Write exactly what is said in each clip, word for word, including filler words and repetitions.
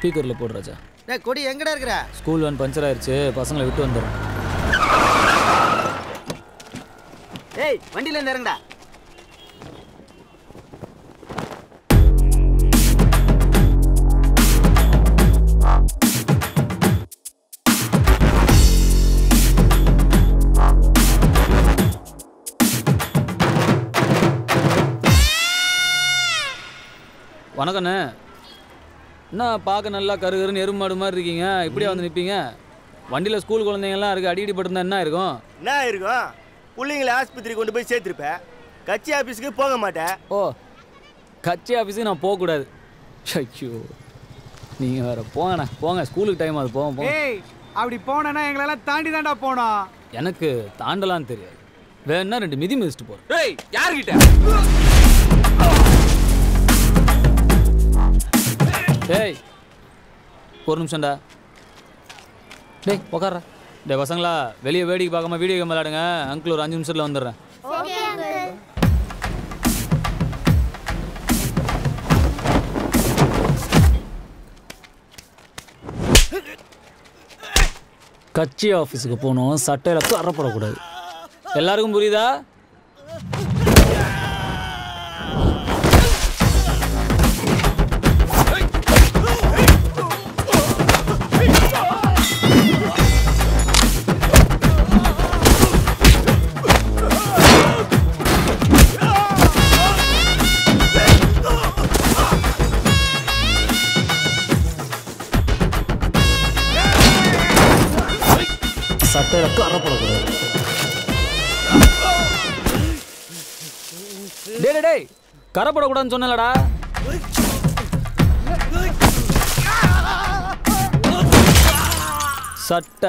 ஸ்பீக்கரில் போடு ராஜா. டேய் கொடி எங்கடா இருக்கற? ஸ்கூல் வேன் பஞ்சர் ஆயிடுச்சு, பசங்களை விட்டு வந்துடுறேன். ஏய் வண்டியில இருந்து இறங்குடா. வணக்கண்ணே. என்ன பார்க்க நல்லா கரு கருன்னு எறும்பு மாடு மாதிரி இருக்கீங்க, இப்படியே வந்து நிற்பீங்க? வண்டியில் ஸ்கூல் குழந்தைங்கள்லாம் இருக்குது, அடிக்கடி பட்டிருந்தா என்ன இருக்கும்? என்ன இருக்கும்? பிள்ளைங்களை ஆஸ்பத்திரி கொண்டு போய் சேர்த்துருப்பேன், கட்சி ஆஃபீஸுக்கு போக மாட்டேன். ஓ, கட்சி ஆஃபீஸுக்கு நான் போகக்கூடாது. ஐயோ, நீங்கள் வேறு போங்கண்ணா, போங்க, ஸ்கூலுக்கு டைம் அது போங்க போங்க. ஏய் அப்படி போனேன்னா எங்களெல்லாம் தாண்டி தாண்டா போனோம். எனக்கு தாண்டலான்னு தெரியாது, வேணா ரெண்டு மிதி மிதிச்சுட்டு போகிறேன். ஏய் யார்கிட்ட? டேய் ஒரு நிமிஷம்டா. டேய் உக்கார. டே பசங்களா, வெளியே வேடிக்கை பார்க்காம வீடியோ கேம் விளையாடுங்க. அங்கிள் ஒரு அஞ்சு நிமிஷத்தில் வந்துடுறேன். கட்சி ஆஃபீஸுக்கு போகணும், சட்டையில் கறப்படக்கூடாது. எல்லாருக்கும் புரியுதா? சட்டையில கறப்படக்கூடாது. டேய் டேய் கறப்படக்கூடாதுன்னு சொன்னலடா. சட்டை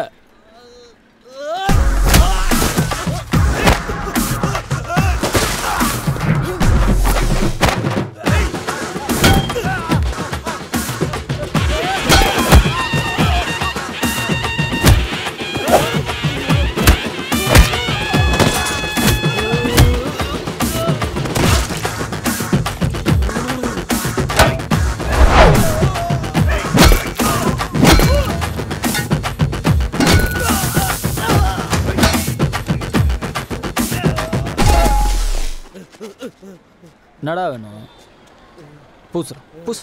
என்னடா வேணும்? பூசுற பூஸ்.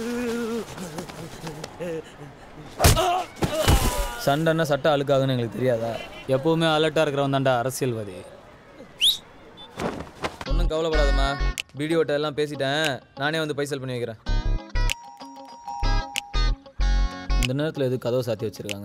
சண்டைன்னா சட்டை அழுக்காகுன்னு எங்களுக்கு தெரியாதா? எப்பவுமே அலர்ட்டாக இருக்கிறவன் தான்டா அரசியல்வாதி. ஒன்றும் கவலைப்படாதம்மா, வீடியோட்ட எல்லாம் பேசிட்டேன், நானே வந்து பைசல் பண்ணி வைக்கிறேன். இந்த நேரத்தில் எது கதவை சாத்தி வச்சிருக்காங்க?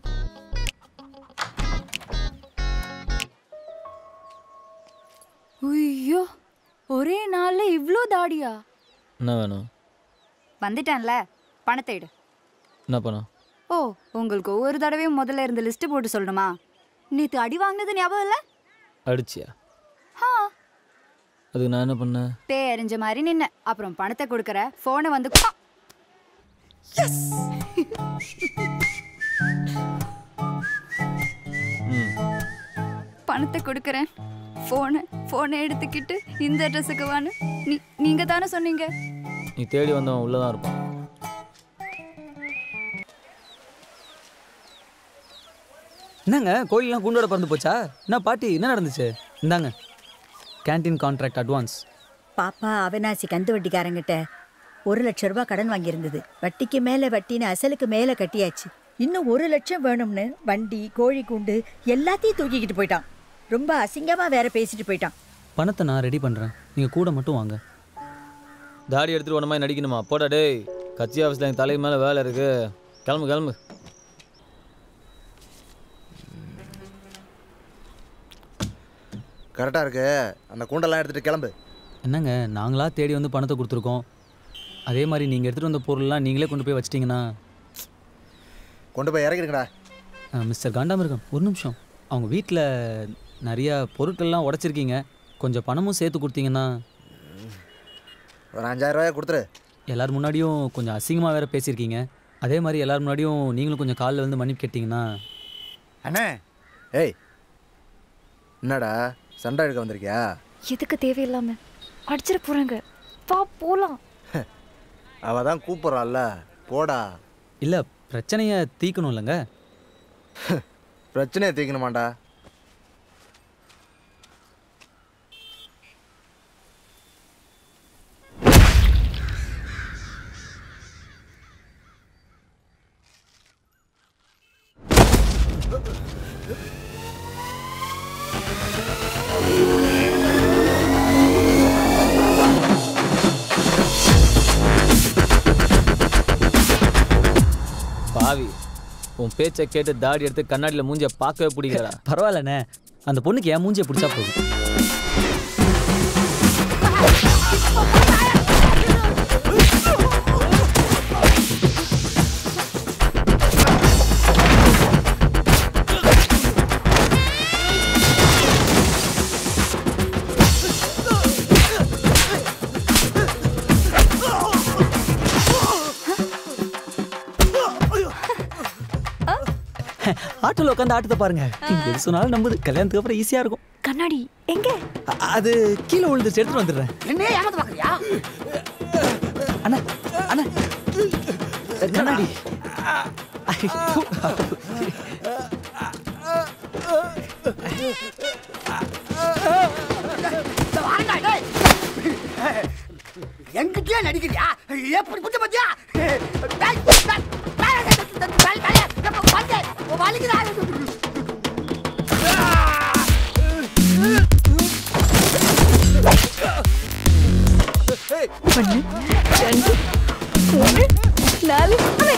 ஐயோ, ஒரே நாள்ல இவ்ளோ தாடியா? என்ன வேணும்? வந்துட்டேன்ல, பணத்தை எடு. என்ன பணம்? ஓ, உங்களுக்கு ஒவ்வொரு தடவையும் முதல்ல இருந்த லிஸ்ட் போட்டு சொல்லணுமா? நேத்து அடி வாங்கினது ஞாபகம் இல்ல? அடிச்சியா? ஹா, அதுக்கு நான் என்ன பண்ணேன்? பே அறிஞ்ச மாதிரி நின்ன. அப்புறம் பணத்தை கொடுக்கற, போனை வந்து பணத்தை கொடுக்கறேன், போனை போனை எடுத்துக்கிட்டு இந்த அட்ரஸுக்கு வான்னு நீ நீங்க தானே சொன்னீங்க. நீ தேடி வந்தவன் உள்ளதான் இருப்பான். என்னங்க கோயிலெலாம் குண்டோட பறந்து போச்சா? என்ன பாட்டி, என்ன நடந்துச்சு? இந்தாங்க கேன்டீன் கான்ட்ராக்ட் அட்வான்ஸ். பாப்பா அவினாசி கந்து வட்டிக்காரங்கிட்ட ஒரு லட்சம் ரூபாய் கடன் வாங்கியிருந்தது. வட்டிக்கு மேலே வட்டின்னு அசலுக்கு மேலே கட்டியாச்சு. இன்னும் ஒரு லட்சம் வேணும்னு வண்டி கோழி கூண்டு எல்லாத்தையும் தூக்கிக்கிட்டு போயிட்டான். ரொம்ப அசிங்கமாக வேற பேசிட்டு போயிட்டான். பணத்தை நான் ரெடி பண்ணுறேன், நீங்கள் கூட மட்டும் வாங்க. தாடி எடுத்துகிட்டு ஒன்ற மாதிரி நடிக்கணுமா? போடா டேய், கட்சி ஆஃபீஸில் எங்கள் தலை மேலே வேலை இருக்குது, கிளம்பு கிளம்பு. கரெக்டாக இருக்கு, அந்த கூண்டெல்லாம் எடுத்துகிட்டு கிளம்பு. என்னங்க, நாங்களாக தேடி வந்து பணத்தை கொடுத்துருக்கோம், அதே மாதிரி நீங்கள் எடுத்துகிட்டு வந்த பொருள்லாம் நீங்களே கொண்டு போய் வச்சிட்டிங்கன்னா. கொண்டு போய் இறங்கிருங்கடா. மிஸ்டர் காண்டாமிருகம், ஒரு நிமிஷம். அவங்க வீட்டில் நிறையா பொருட்கள்லாம் உடச்சிருக்கீங்க, கொஞ்சம் பணமும் சேர்த்து கொடுத்தீங்கன்னா. ஒரு அஞ்சாயிரம் ரூபாய் கொடுத்துரு. எல்லோரும் முன்னாடியும் கொஞ்சம் அசிங்கமாக வேறு பேசியிருக்கீங்க, அதே மாதிரி எல்லோரும் முன்னாடியும் நீங்களும் கொஞ்சம் காலில் வந்து மன்னிப்பு கேட்டிங்கன்னா. அண்ணே, ஏய் என்னடா சண்டை எடுக்க வந்திருக்கியா? எதுக்கு தேவையில்லாம அடிச்சிட போறாங்க, வா போலாம். அவ தான் கூப்பிட்றாள்ல, போடா. இல்லை பிரச்சனையை தீக்கணும் இல்லைங்க. பிரச்சனையை தீக்கணுமாண்டா? பாவி, உன் பேச்சை கேட்டு தாடி எடுத்து கண்ணாடியில் மூஞ்சியை பார்க்கவே பிடிக்கிறா. பரவாயில்லண்ணே, அந்த பொண்ணுக்கு என் மூஞ்சியை பிடிச்சா போதும். ஆட்டோல உட்காந்து ஆட்டத்தை பாருங்க. எது சொன்னாலும் நம்புது. கல்யாணத்துக்கு அப்புறம் ஈஸியா இருக்கும். கண்ணாடி எங்க? அது கீழே விழுந்துச்சு, எடுத்துட்டு வந்துடுறேன். என்ன ஏமாத்த பாக்குறியா? அண்ணா அண்ணா கண்ணாடி. எங்கிட்டே நடிக்கிறியா? எப்படி புத்த பத்தியா? ஒன்று ரெண்டு மூணு நாலு.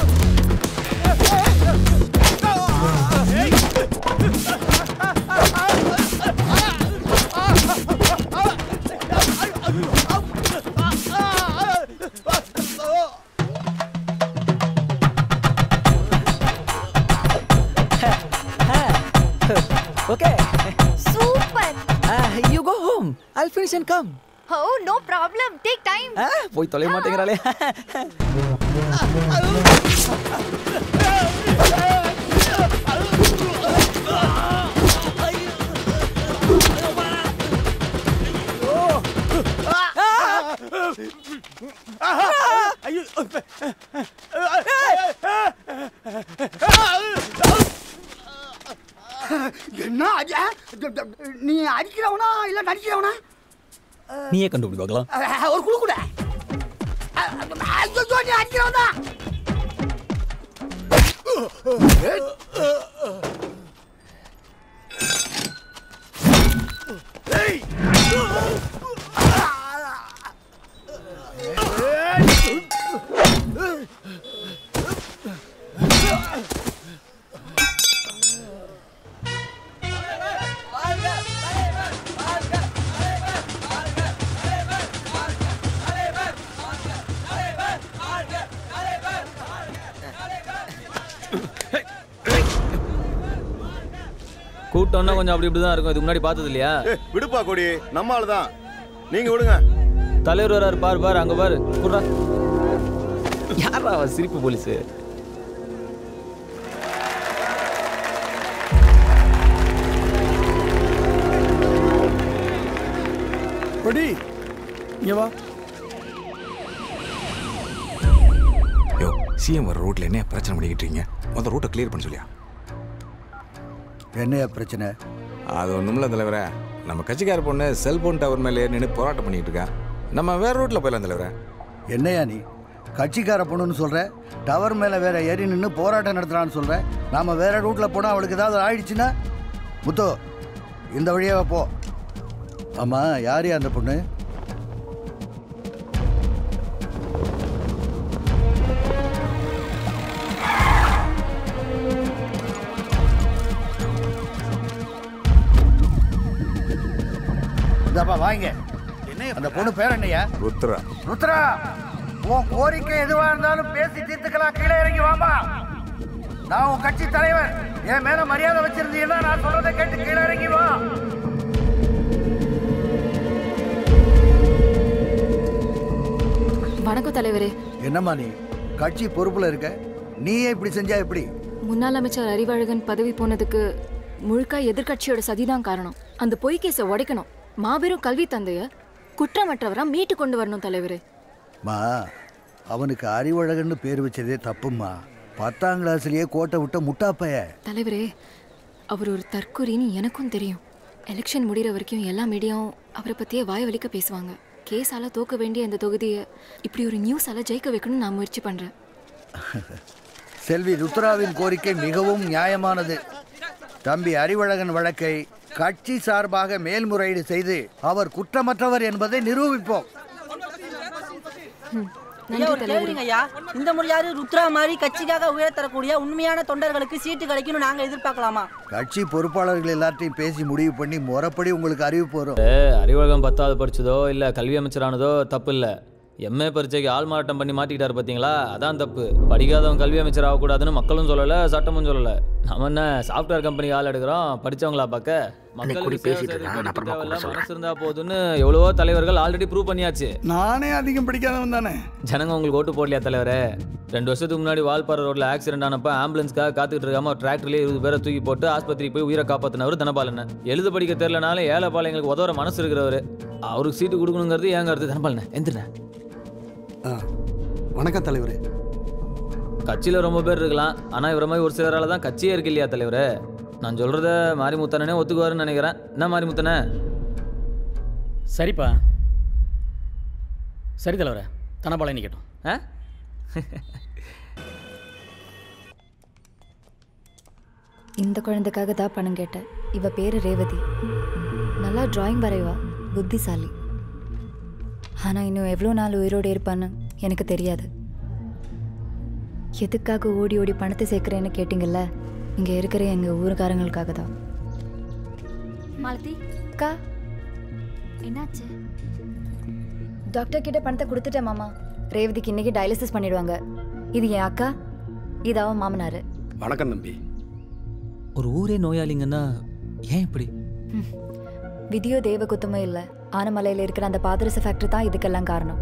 Okay. Super. Uh, you go home. I'll finish and come. Oh, no problem. Take time. Ah, போய் தொலை மாட்டேங்கறாளே. ஐயோ என்ன அஜா? நீ அடிக்கிறவனா இல்ல நடிக்கிறவனா? நீயே கண்டுபிடி பார்க்கலாம். ஒரு குளு கூட. ஐயோ நீ அடிக்கிறவனா? ஏய் கூட்டம்னா கொஞ்சம் அப்படி இப்படி தான் இருக்கும். இதுக்கு முன்னாடி பார்த்தது இல்லையா? விடுப்பா கோடி, நம்ம ஆளு தான். நீங்க விடுங்க. தலைவர் வராரு, பாரு பாரு அங்க பாரு. குடுறா. யாரா அவ சிரிப்பு போலீஸ்? கொடி இங்க வா. யோ, சிஎம் வர ரோட்ல என்ன பிரச்சனை பண்ணிக்கிட்டு இருக்கீங்க? முதல்ல ரூட்டை கிளியர் பண்ண சொல்லியா? என்னையா பிரச்சனை? அது ஒன்றுமில்ல தலைவரே, நம்ம கட்சிக்கார பொண்ணு செல்போன் டவர் மேலே ஏறி நின்று போராட்டம் பண்ணிக்கிட்டு இருக்கா. நம்ம வேற ரூட்டில் போயிடலாம் தலைவரே. என்னையா நீ கட்சிக்கார பொண்ணுன்னு சொல்கிற, டவர் மேலே வேற ஏறி நின்று போராட்டம் நடத்துகிறான்னு சொல்கிற. நாம் வேற ரூட்டில் போனால் அவளுக்கு ஏதாவது ஆயிடுச்சுன்னா? முத்து, இந்த வழியாக போ. ஆமாம், யார் அந்த பொண்ணு? வாங்க. அந்த பொண்ணு பேர் என்னையா? ருத்ரா. ருத்ரா, உன் கோரிக்கை எதுவா இருந்தாலும் பேசி தீர்த்துக்கலாம். கீழே இறங்கி வாமா. நான் உன் கட்சி தலைவர். என் மேல மரியாதை வச்சிருந்தீங்கன்னா நான் சொல்றதை கேட்டு கீழே இறங்கி வா. வணக்கம் தலைவரே. என்னம்மா நீ கட்சி பொறுப்புல இருக்க, நீயே இப்படி செஞ்சா எப்படி? முன்னாள் அமைச்சர் அறிவழகன் பதவி போனதுக்கு முழுக்க எதிர்கட்சியோட சதிதான் காரணம். அந்த பொய் கேஸை உடைக்கணும். மாபெரும் கல்வி தந்தைய குற்றமற்றவரா மீட்டு கொண்டு வரணும் தலைவரே. மா, அவனுக்கு அறிவழகன்னு பேர் வச்சதே தப்புமா. பத்தாம் கிளாஸ்லயே கோட்டை விட்ட முட்டாப்பைய. தலைவரே, அவர் ஒரு தற்கொலைன்னு எனக்கும் தெரியும். எலெக்ஷன் முடிகிற வரைக்கும் எல்லா மீடியாவும் அவரை பற்றியே வாய வலிக்க பேசுவாங்க. கேஸால் தோக்க வேண்டிய இந்த தொகுதியை இப்படி ஒரு நியூஸால் ஜெயிக்க வைக்கணும்னு நான் முயற்சி பண்ணுறேன். செல்வி ருத்ராவின் கோரிக்கை மிகவும் நியாயமானது. தம்பி அறிவழகன் வழக்கை கட்சி சார்பாக மேல்முறையீடு செய்து அவர் குற்றமற்றவர் என்பதை நிரூபிப்போம். இந்த முறையாவது ருத்ரா மாதிரி கட்சிக்காக உயர் தரக்கூடிய உண்மையான தொண்டர்களுக்கு சீட்டு கிடைக்கணும் நாங்க எதிர்பார்க்கலாமா? கட்சி பொறுப்பாளர்கள் எல்லாத்தையும் பேசி முடிவு பண்ணி முறைப்படி உங்களுக்கு அறிவிப்பு வரும். அறிவழகம் பத்தாவது படிச்சதோ இல்ல கல்வி அமைச்சரானதோ தப்பு இல்ல. எம்ஏ பரீட்சைக்கு ஆள் மாறாட்டம் பண்ணி மாட்டிக்கிட்டாரு பார்த்தீங்களா, அதான் தப்பு. படிக்காதவன் கல்வி அமைச்சர் ஆகக்கூடாதுன்னு மக்களும் சொல்லலை, சட்டமும் சொல்லலை. நம்ம என்ன சாஃப்ட்வேர் கம்பெனிக்கு ஆள் எடுக்கிறோம் படித்தவங்களா பார்க்க? மக்களுக்கு மனசு இருந்தா போதுன்னு எவ்வளவோ தலைவர்கள் ஆல்ரெடி ப்ரூவ் பண்ணியாச்சு. நானே அதிகம் படிக்காதவன் தானே. ஜனங்க உங்களுக்கு ஓட்டு போடலையா தலைவரே? ரெண்டு வருஷத்துக்கு முன்னாடி வால்பாறை ரோட்ல ஆக்சிடென்ட் ஆனப்ப ஆம்புலன்ஸ்க்காக காத்துக்கிட்டு இருக்காம டிராக்டர்லேயே இருபது பேரை தூக்கி போட்டு ஆஸ்பத்திரிக்கு போய் உயிரை காப்பாற்றினவர் தனபாலன். எழுத படிக்க தெரியலனாலும் ஏழை பாளையங்களுக்கு உதவுற மனசு இருக்கிறவர். அவருக்கு சீட்டு கொடுக்கணுங்கிறது ஏங்க அடுத்து தனபாலன் எந்திரன. வணக்கம் தலைவரே. கட்சியில் ரொம்ப பேர் இருக்கலாம், ஆனால் இவர மாதிரி ஒரு சிலரால் தான் கட்சியே இருக்கு இல்லையா தலைவரே? நான் சொல்கிறத மாரிமுத்தனே ஒத்துக்குவாருன்னு நினைக்கிறேன். என்ன மாரிமுத்தனே? சரிப்பா, சரி தலைவரே, தனபாளையம் நிற்கட்டும். ஆ இந்த குழந்தைக்காக தான் பணம் கேட்டேன். இவ பேர் ரேவதி. நல்லா டிராயிங் வரைவா, புத்திசாலி. ஆனால் இன்னும் எவ்வளோ நாள் உயிரோடு இருப்பான்னு எனக்கு தெரியாது. எதுக்காக ஓடி ஓடி பணத்தை சேர்க்குறேன்னு கேட்டிங்கல்ல, இங்கே இருக்கிற எங்கள் ஊருக்காரங்களுக்காக தான். மாலதி அக்கா, என்னாச்சு? டாக்டர் கிட்ட பணத்தை கொடுத்துட்டேன் மாமா. ரேவதிக்கு இன்னைக்கு டயாலிசிஸ் பண்ணிடுவாங்க. இது என் அக்கா, இது அவன் மாமனார். வணக்கம் தம்பி. ஒரு ஊரே நோயாளிங்கன்னா ஏன் இப்படி? விதியோ தெய்வ குத்தமோ இல்லை. ஆனமலையில் இருக்கிற அந்த பாதரச ஃபேக்டரி தான் இதுக்கெல்லாம் காரணம்.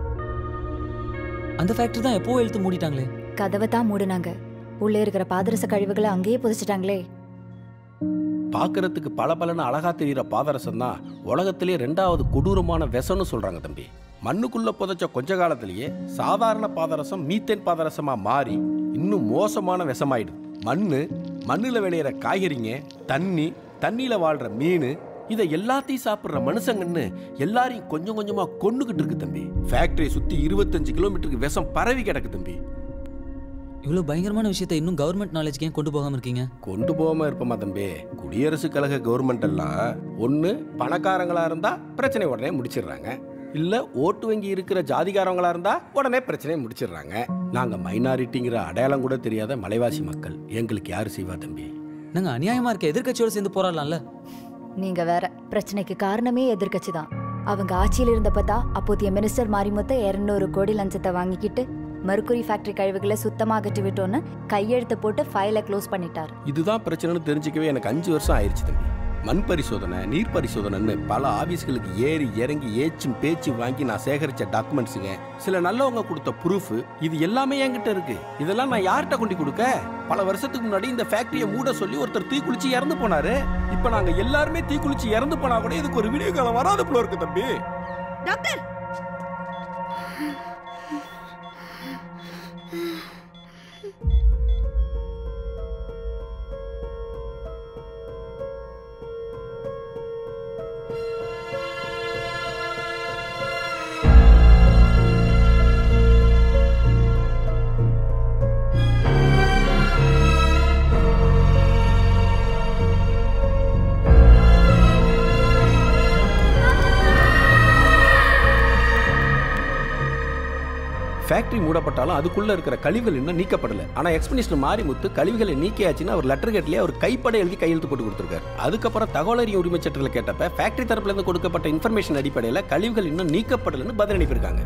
அந்த ஃபேக்டரி தான் எப்போ எழுத்து மூடிட்டாங்களே. கதவை தான் மூடினாங்க. உள்ளே இருக்கிற பாதரச கழிவுகளை அங்கேயே புதைச்சிட்டாங்களே. பார்க்கறதுக்கு பல பலன்னு அழகா தெரிகிற பாதரசம் தான் உலகத்திலே ரெண்டாவது கொடூரமான விஷம்னு சொல்றாங்க தம்பி. மண்ணுக்குள்ள புதைச்ச கொஞ்ச காலத்திலேயே சாதாரண பாதரசம் மீத்தேன் பாதரசமா மாறி இன்னும் மோசமான விஷமாயிடுது. மண்ணு, மண்ணுல விளையிற காய்கறிங்க, தண்ணி, தண்ணியில வாழ்ற மீன், இதை எல்லாத்தையும் சாப்பிட்ற மனுஷங்கன்னு எல்லாரையும் கொஞ்சம் கொஞ்சமா கொண்டுகிட்டு இருக்கு தம்பி. ஃபேக்டரியை சுத்தி இருபத்தஞ்சு கிலோமீட்டருக்கு விஷம் பரவி கிடக்கு தம்பி. இவ்வளோ பயங்கரமான விஷயத்தை இன்னும் கவர்மெண்ட் நாலேஜ்க்கு ஏன் கொண்டு போகாமல் இருக்கீங்க? கொண்டு போகாம இருப்போமா தம்பி? குடியரசுக் கழக கவர்மெண்ட் எல்லாம் ஒன்று பணக்காரங்களா இருந்தா பிரச்சனை உடனே முடிச்சிடுறாங்க, இல்லை ஓட்டு வங்கி இருக்கிற ஜாதிகாரங்களா இருந்தா உடனே பிரச்சனையை முடிச்சிடுறாங்க. நாங்கள் மைனாரிட்டிங்கிற அடையாளம் கூட தெரியாத மலைவாசி மக்கள், எங்களுக்கு யாரு செய்வா தம்பி? நாங்கள் அநியாயமா இருக்க எதிர்கட்சியோடு சேர்ந்து போராடலாம்ல. நீங்க வேற. பிரச்சனைக்கு காரணமே எதிர்கட்சி தான். அவங்க ஆட்சியில் இருந்தப்பதா அப்போதைய மினிஸ்டர் மாரிமுத்த இருநூறு கோடி லஞ்சத்தை வாங்கிக்கிட்டு மர்க்குரி ஃபேக்டரி கழிவுகளை சுத்தமாக அகற்றி விட்டோன்னு கையெழுத்து போட்டு ஃபைலை க்ளோஸ் பண்ணிட்டார். இதுதான் பிரச்சனைன்னு தெரிஞ்சுக்கவே எனக்கு அஞ்சு வருஷம் ஆயிடுச்சு தம்பி. மண் பரிசோதனை, நீர் பரிசோதனைன்னு பல ஆபீஸ்களுக்கு ஏறி இறங்கி ஏச்சும் பேச்சு வாங்கி நான் சேகரிச்ச டாக்குமெண்ட்ஸுங்க, சில நல்லவங்க கொடுத்த ப்ரூஃப், இது எல்லாமே என்கிட்ட இருக்கு. இதெல்லாம் நான் யார்கிட்ட கொண்டு கொடுக்க? பல வருஷத்துக்கு முன்னாடி இந்த ஃபேக்டரியை மூட சொல்லி ஒருத்தர் தீக்குளிச்சு இறந்து போனாரு. இப்ப நாங்க எல்லாருமே தீக்குளிச்சு இறந்து போனா கூட இதுக்கு ஒரு வீடியோ காலம் வராத போல இருக்கு தம்பி. டாக்டர், ஃபேக்டரி மூடப்பட்டாலும் அதுக்குள்ள இருக்கிற கழிவுகள் இன்னும் நீக்கப்படலை. ஆனா எக்ஸ்பிளனேஷன் மாரிமுத்து கழிவுகளை நீக்கியாச்சுன்னு அவர் லெட்டர் கேட்லயே அவர் கைப்பட எழுதி கையெழுத்து போட்டு கொடுத்துருக்காரு. அதுக்கப்புறம் தகவல் அறியும் உரிமை சட்டத்தில் கேட்டப்ப ஃபேக்டரி தரப்புல இருந்து கொடுக்கப்பட்ட இன்ஃபர்மேஷன் அடிப்படையில் கழிவுகள் இன்னும் நீக்கப்படலைன்னு பதில் அனுப்பியிருக்காங்க.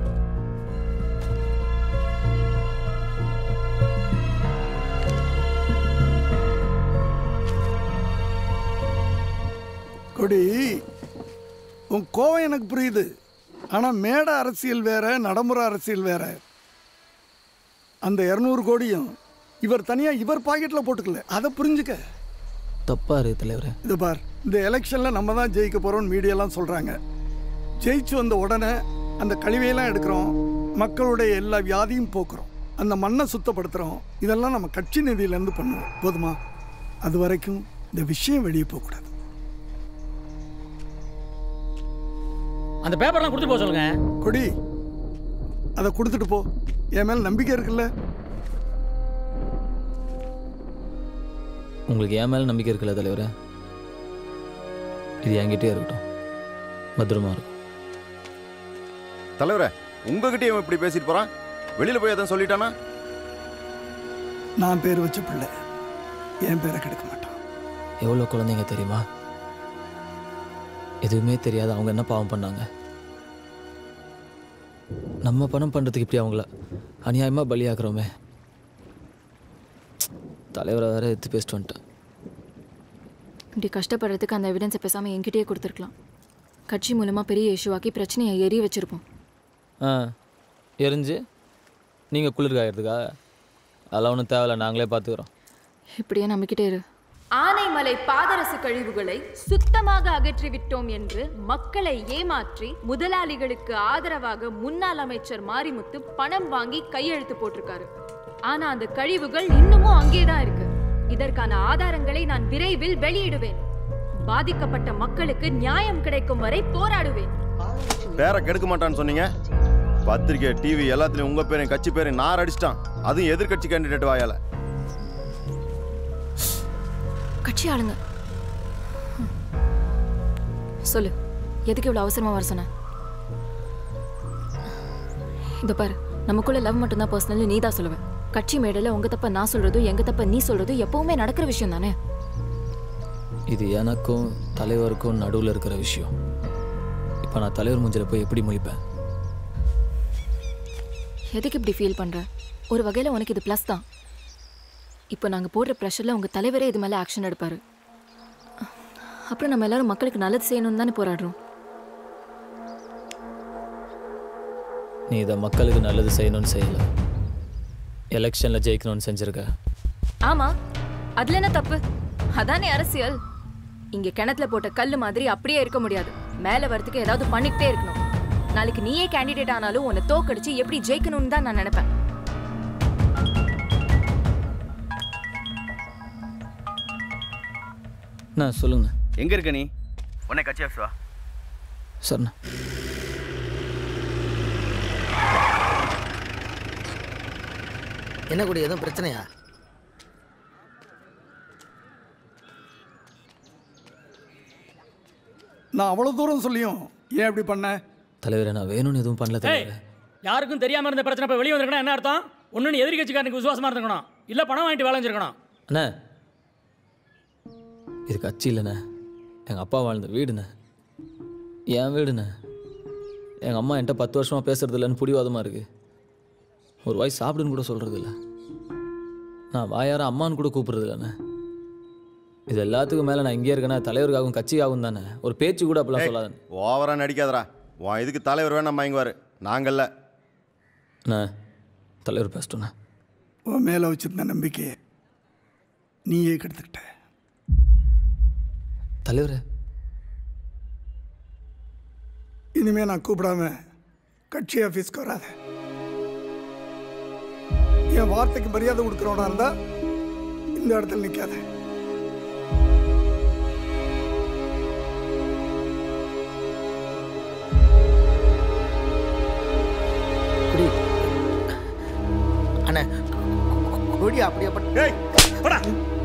கொடி, உன் கோவம் எனக்கு புரியுது. ஆனா மேடை அரசியல் வேற, நடைமுறை அரசியல் வேற. அந்த இருநூறு கோடியும் இவர் தனியா இவர் பாக்கெட்ல போட்டுக்கல, அதை புரிஞ்சுக்க. தப்பா இருக்கு தலைவரே. இது பார், இந்த எலெக்ஷன்ல நம்ம தான் ஜெயிக்க போறோம்னு மீடியாலாம் சொல்றாங்க. ஜெயிச்சு வந்த உடனே அந்த கழிவையெல்லாம் எடுக்கிறோம், மக்களுடைய எல்லா வியாதியும் போக்குறோம். அந்த மண்ணை சுத்தப்படுத்துகிறோம். இதெல்லாம் நம்ம கட்சி நிதியிலேருந்து பண்ணுவோம். போதுமா? அது வரைக்கும் இந்த விஷயம் வெளியே போகக்கூடாது. அந்த பேப்பர்லாம் கொடுத்துட்டு போக சொல்லுங்க. கொடி, அதை கொடுத்துட்டு போ. என் மேல் நம்பிக்கை இருக்குல்ல? உங்களுக்கு என் மேலே நம்பிக்கை இருக்குல்ல தலைவரே? இது என்கிட்டே இருக்கட்டும், பத்திரமா இருக்கும். தலைவரே, உங்ககிட்ட இவன் இப்படி பேசிட்டு போறான். வெளியில போய் எதாவது சொல்லிட்டானா? நான் பேர் வச்ச பிள்ளை, என் பேரை கெடுக்க மாட்டான். எவ்வளோ குழந்தைங்க தெரியுமா? எதுவுமே தெரியாது அவங்க என்ன பாவம் பண்ணாங்க. நம்ம பணம் பண்ணுறதுக்கு இப்படி அவங்கள அநியாயமாக பலியாக்குறோமே. தலைவரை வேற எடுத்து பேசிட்டு வந்துட்டேன். இப்படி கஷ்டப்படுறதுக்கு அந்த எவிடன்ஸை பேசாமல் என்கிட்டயே கொடுத்துருக்கலாம். கட்சி மூலமாக பெரிய இஷ்யூவாக்கி பிரச்சனையை எரிய வச்சுருப்போம். ஆ, எரிஞ்சு நீங்கள் குளிர் காயறதுக்கா? அதெல்லாம் ஒன்றும் தேவையில்ல, நாங்களே பார்த்துக்குறோம். இப்படியே நம்பிக்கிட்டே இரு. ஆனைமலை பாதரசு கழிவுகளை சுத்தமாக அகற்றிவிட்டோம் என்று மக்களை ஏமாற்றி முதலாளிகளுக்கு ஆதரவாக முன்னாள் அமைச்சர் மாரிமுத்து பணம் வாங்கி கையெழுத்து போட்டிருக்காரு. ஆனா அந்த கழிவுகள் இன்னமும் அங்கேதான் இருக்கு. இதற்கான ஆதாரங்களை நான் விரைவில் வெளியிடுவேன். பாதிக்கப்பட்ட மக்களுக்கு நியாயம் கிடைக்கும் வரை போராடுவேன். பேரை கெடுக்க மாட்டான்னு சொன்னீங்க. பத்திரிகை, டிவி எல்லாத்துலயும் உங்க பேரையும் கட்சி பேரையும் நார் அடிச்சிட்டான். அதுவும் எதிர்கட்சி கேண்டிடேட் வாயால. கட்சி ஆளுங்க சொல்லு, எதுக்கு இவ்வளவு அவசரமா வர சொன்ன? இந்த பாரு, நமக்குள்ள லவ் மட்டும்தான் பர்சனல், நீ தான் சொல்லுவேன். கட்சி மேடையில் உங்க தப்ப நான் சொல்றதும் எங்க தப்ப நீ சொல்றதும் எப்பவுமே நடக்கிற விஷயம் தானே. இது எனக்கும் தலைவருக்கும் நடுவில் இருக்கிற விஷயம். இப்போ நான் தலைவர் மூஞ்சில போய் எப்படி முழிப்பேன்? எதுக்கு இப்படி ஃபீல் பண்ற? ஒரு வகையில் உனக்கு இது ப்ளஸ் தான். இப்போ நாங்கள் போடுற ப்ரெஷரில் உங்கள் தலைவரே இது மேலே ஆக்ஷன் எடுப்பார். அப்புறம் நம்ம எல்லாரும் மக்களுக்கு நல்லது செய்யணும்னு தானே போராடுறோம். நீ இதை மக்களுக்கு நல்லது செய்யணும்னு செய்யலை, எலெக்ஷனில் ஜெயிக்கணும்னு செஞ்சுருக்க. ஆமாம், அதில் என்ன தப்பு? அதானே அரசியல். இங்கே கிணத்துல போட்ட கல் மாதிரி அப்படியே இருக்க முடியாது. மேலே வரத்துக்கு ஏதாவது பண்ணிக்கிட்டே இருக்கணும். நாளைக்கு நீயே கேண்டிடேட் ஆனாலும் உன்னை தோக்கடிச்சு எப்படி ஜெயிக்கணும்னு தான் நான் நினைப்பேன். நான் சொல்லுங்க. எங்க இருக்க நீ? உன்னை கட்சி ஆஃபீஸ் வா. சரிண்ணா. என்ன கூடிய எதுவும் பிரச்சனையா? நான் அவ்வளோ தூரம் சொல்லியும் ஏன் அப்படி பண்ண? தலைவரே, நான் வேணும்னு எதுவும் பண்ணல தலைவரே. யாருக்கும் தெரியாம இருந்த பிரச்சனை இப்போ வெளியே வந்திருக்கணும். என்ன அர்த்தம்? ஒன்று நீ எதிரி கட்சிக்காரனுக்கு விசுவாசமா இருந்திருக்கணும், இல்லை பணம் வாங்கிட்டு வேலை செஞ்சிருக்கணும். அண்ணா, இது கட்சி இல்லைண்ணே, எங்கள் அப்பா வாழ்ந்த வீடுண்ணே, என் வீடுண்ணே. எங்கள் அம்மா என்கிட்ட பத்து வருஷமாக பேசுறது இல்லைன்னு பிடிவாதமாக இருக்குது. ஒரு வாய் சாப்பிடுன்னு கூட சொல்கிறது இல்லை. நான் வாயார அம்மான்னு கூட கூப்பிட்றது இல்லைண்ணே. இது எல்லாத்துக்கும் மேலே நான் இங்கே இருக்கேன்னா தலைவருக்காகவும் கட்சிக்காகவும் தானே. ஒரு பேச்சு கூட அப்படிலாம் சொல்லாத. ஓவரா நடிக்காதரா. உன் இதுக்கு தலைவர் வேணா மயங்குவார், நாங்கள்ல. அண்ணா, தலைவர் பேசிட்டோண்ணா. உன் மேலே வச்சிருந்த நம்பிக்கையை நீயே கெடுத்துக்கிட்ட. தலைவர், இனிமே நான் கூப்பிடாம கட்சி ஆஃபீஸ்க்கு வராத. என் வார்த்தைக்கு மரியாதை கொடுக்குறவனா இருந்தா இந்த இடத்துல நிற்காத. அண்ணா, கொடி அப்படியே போடா.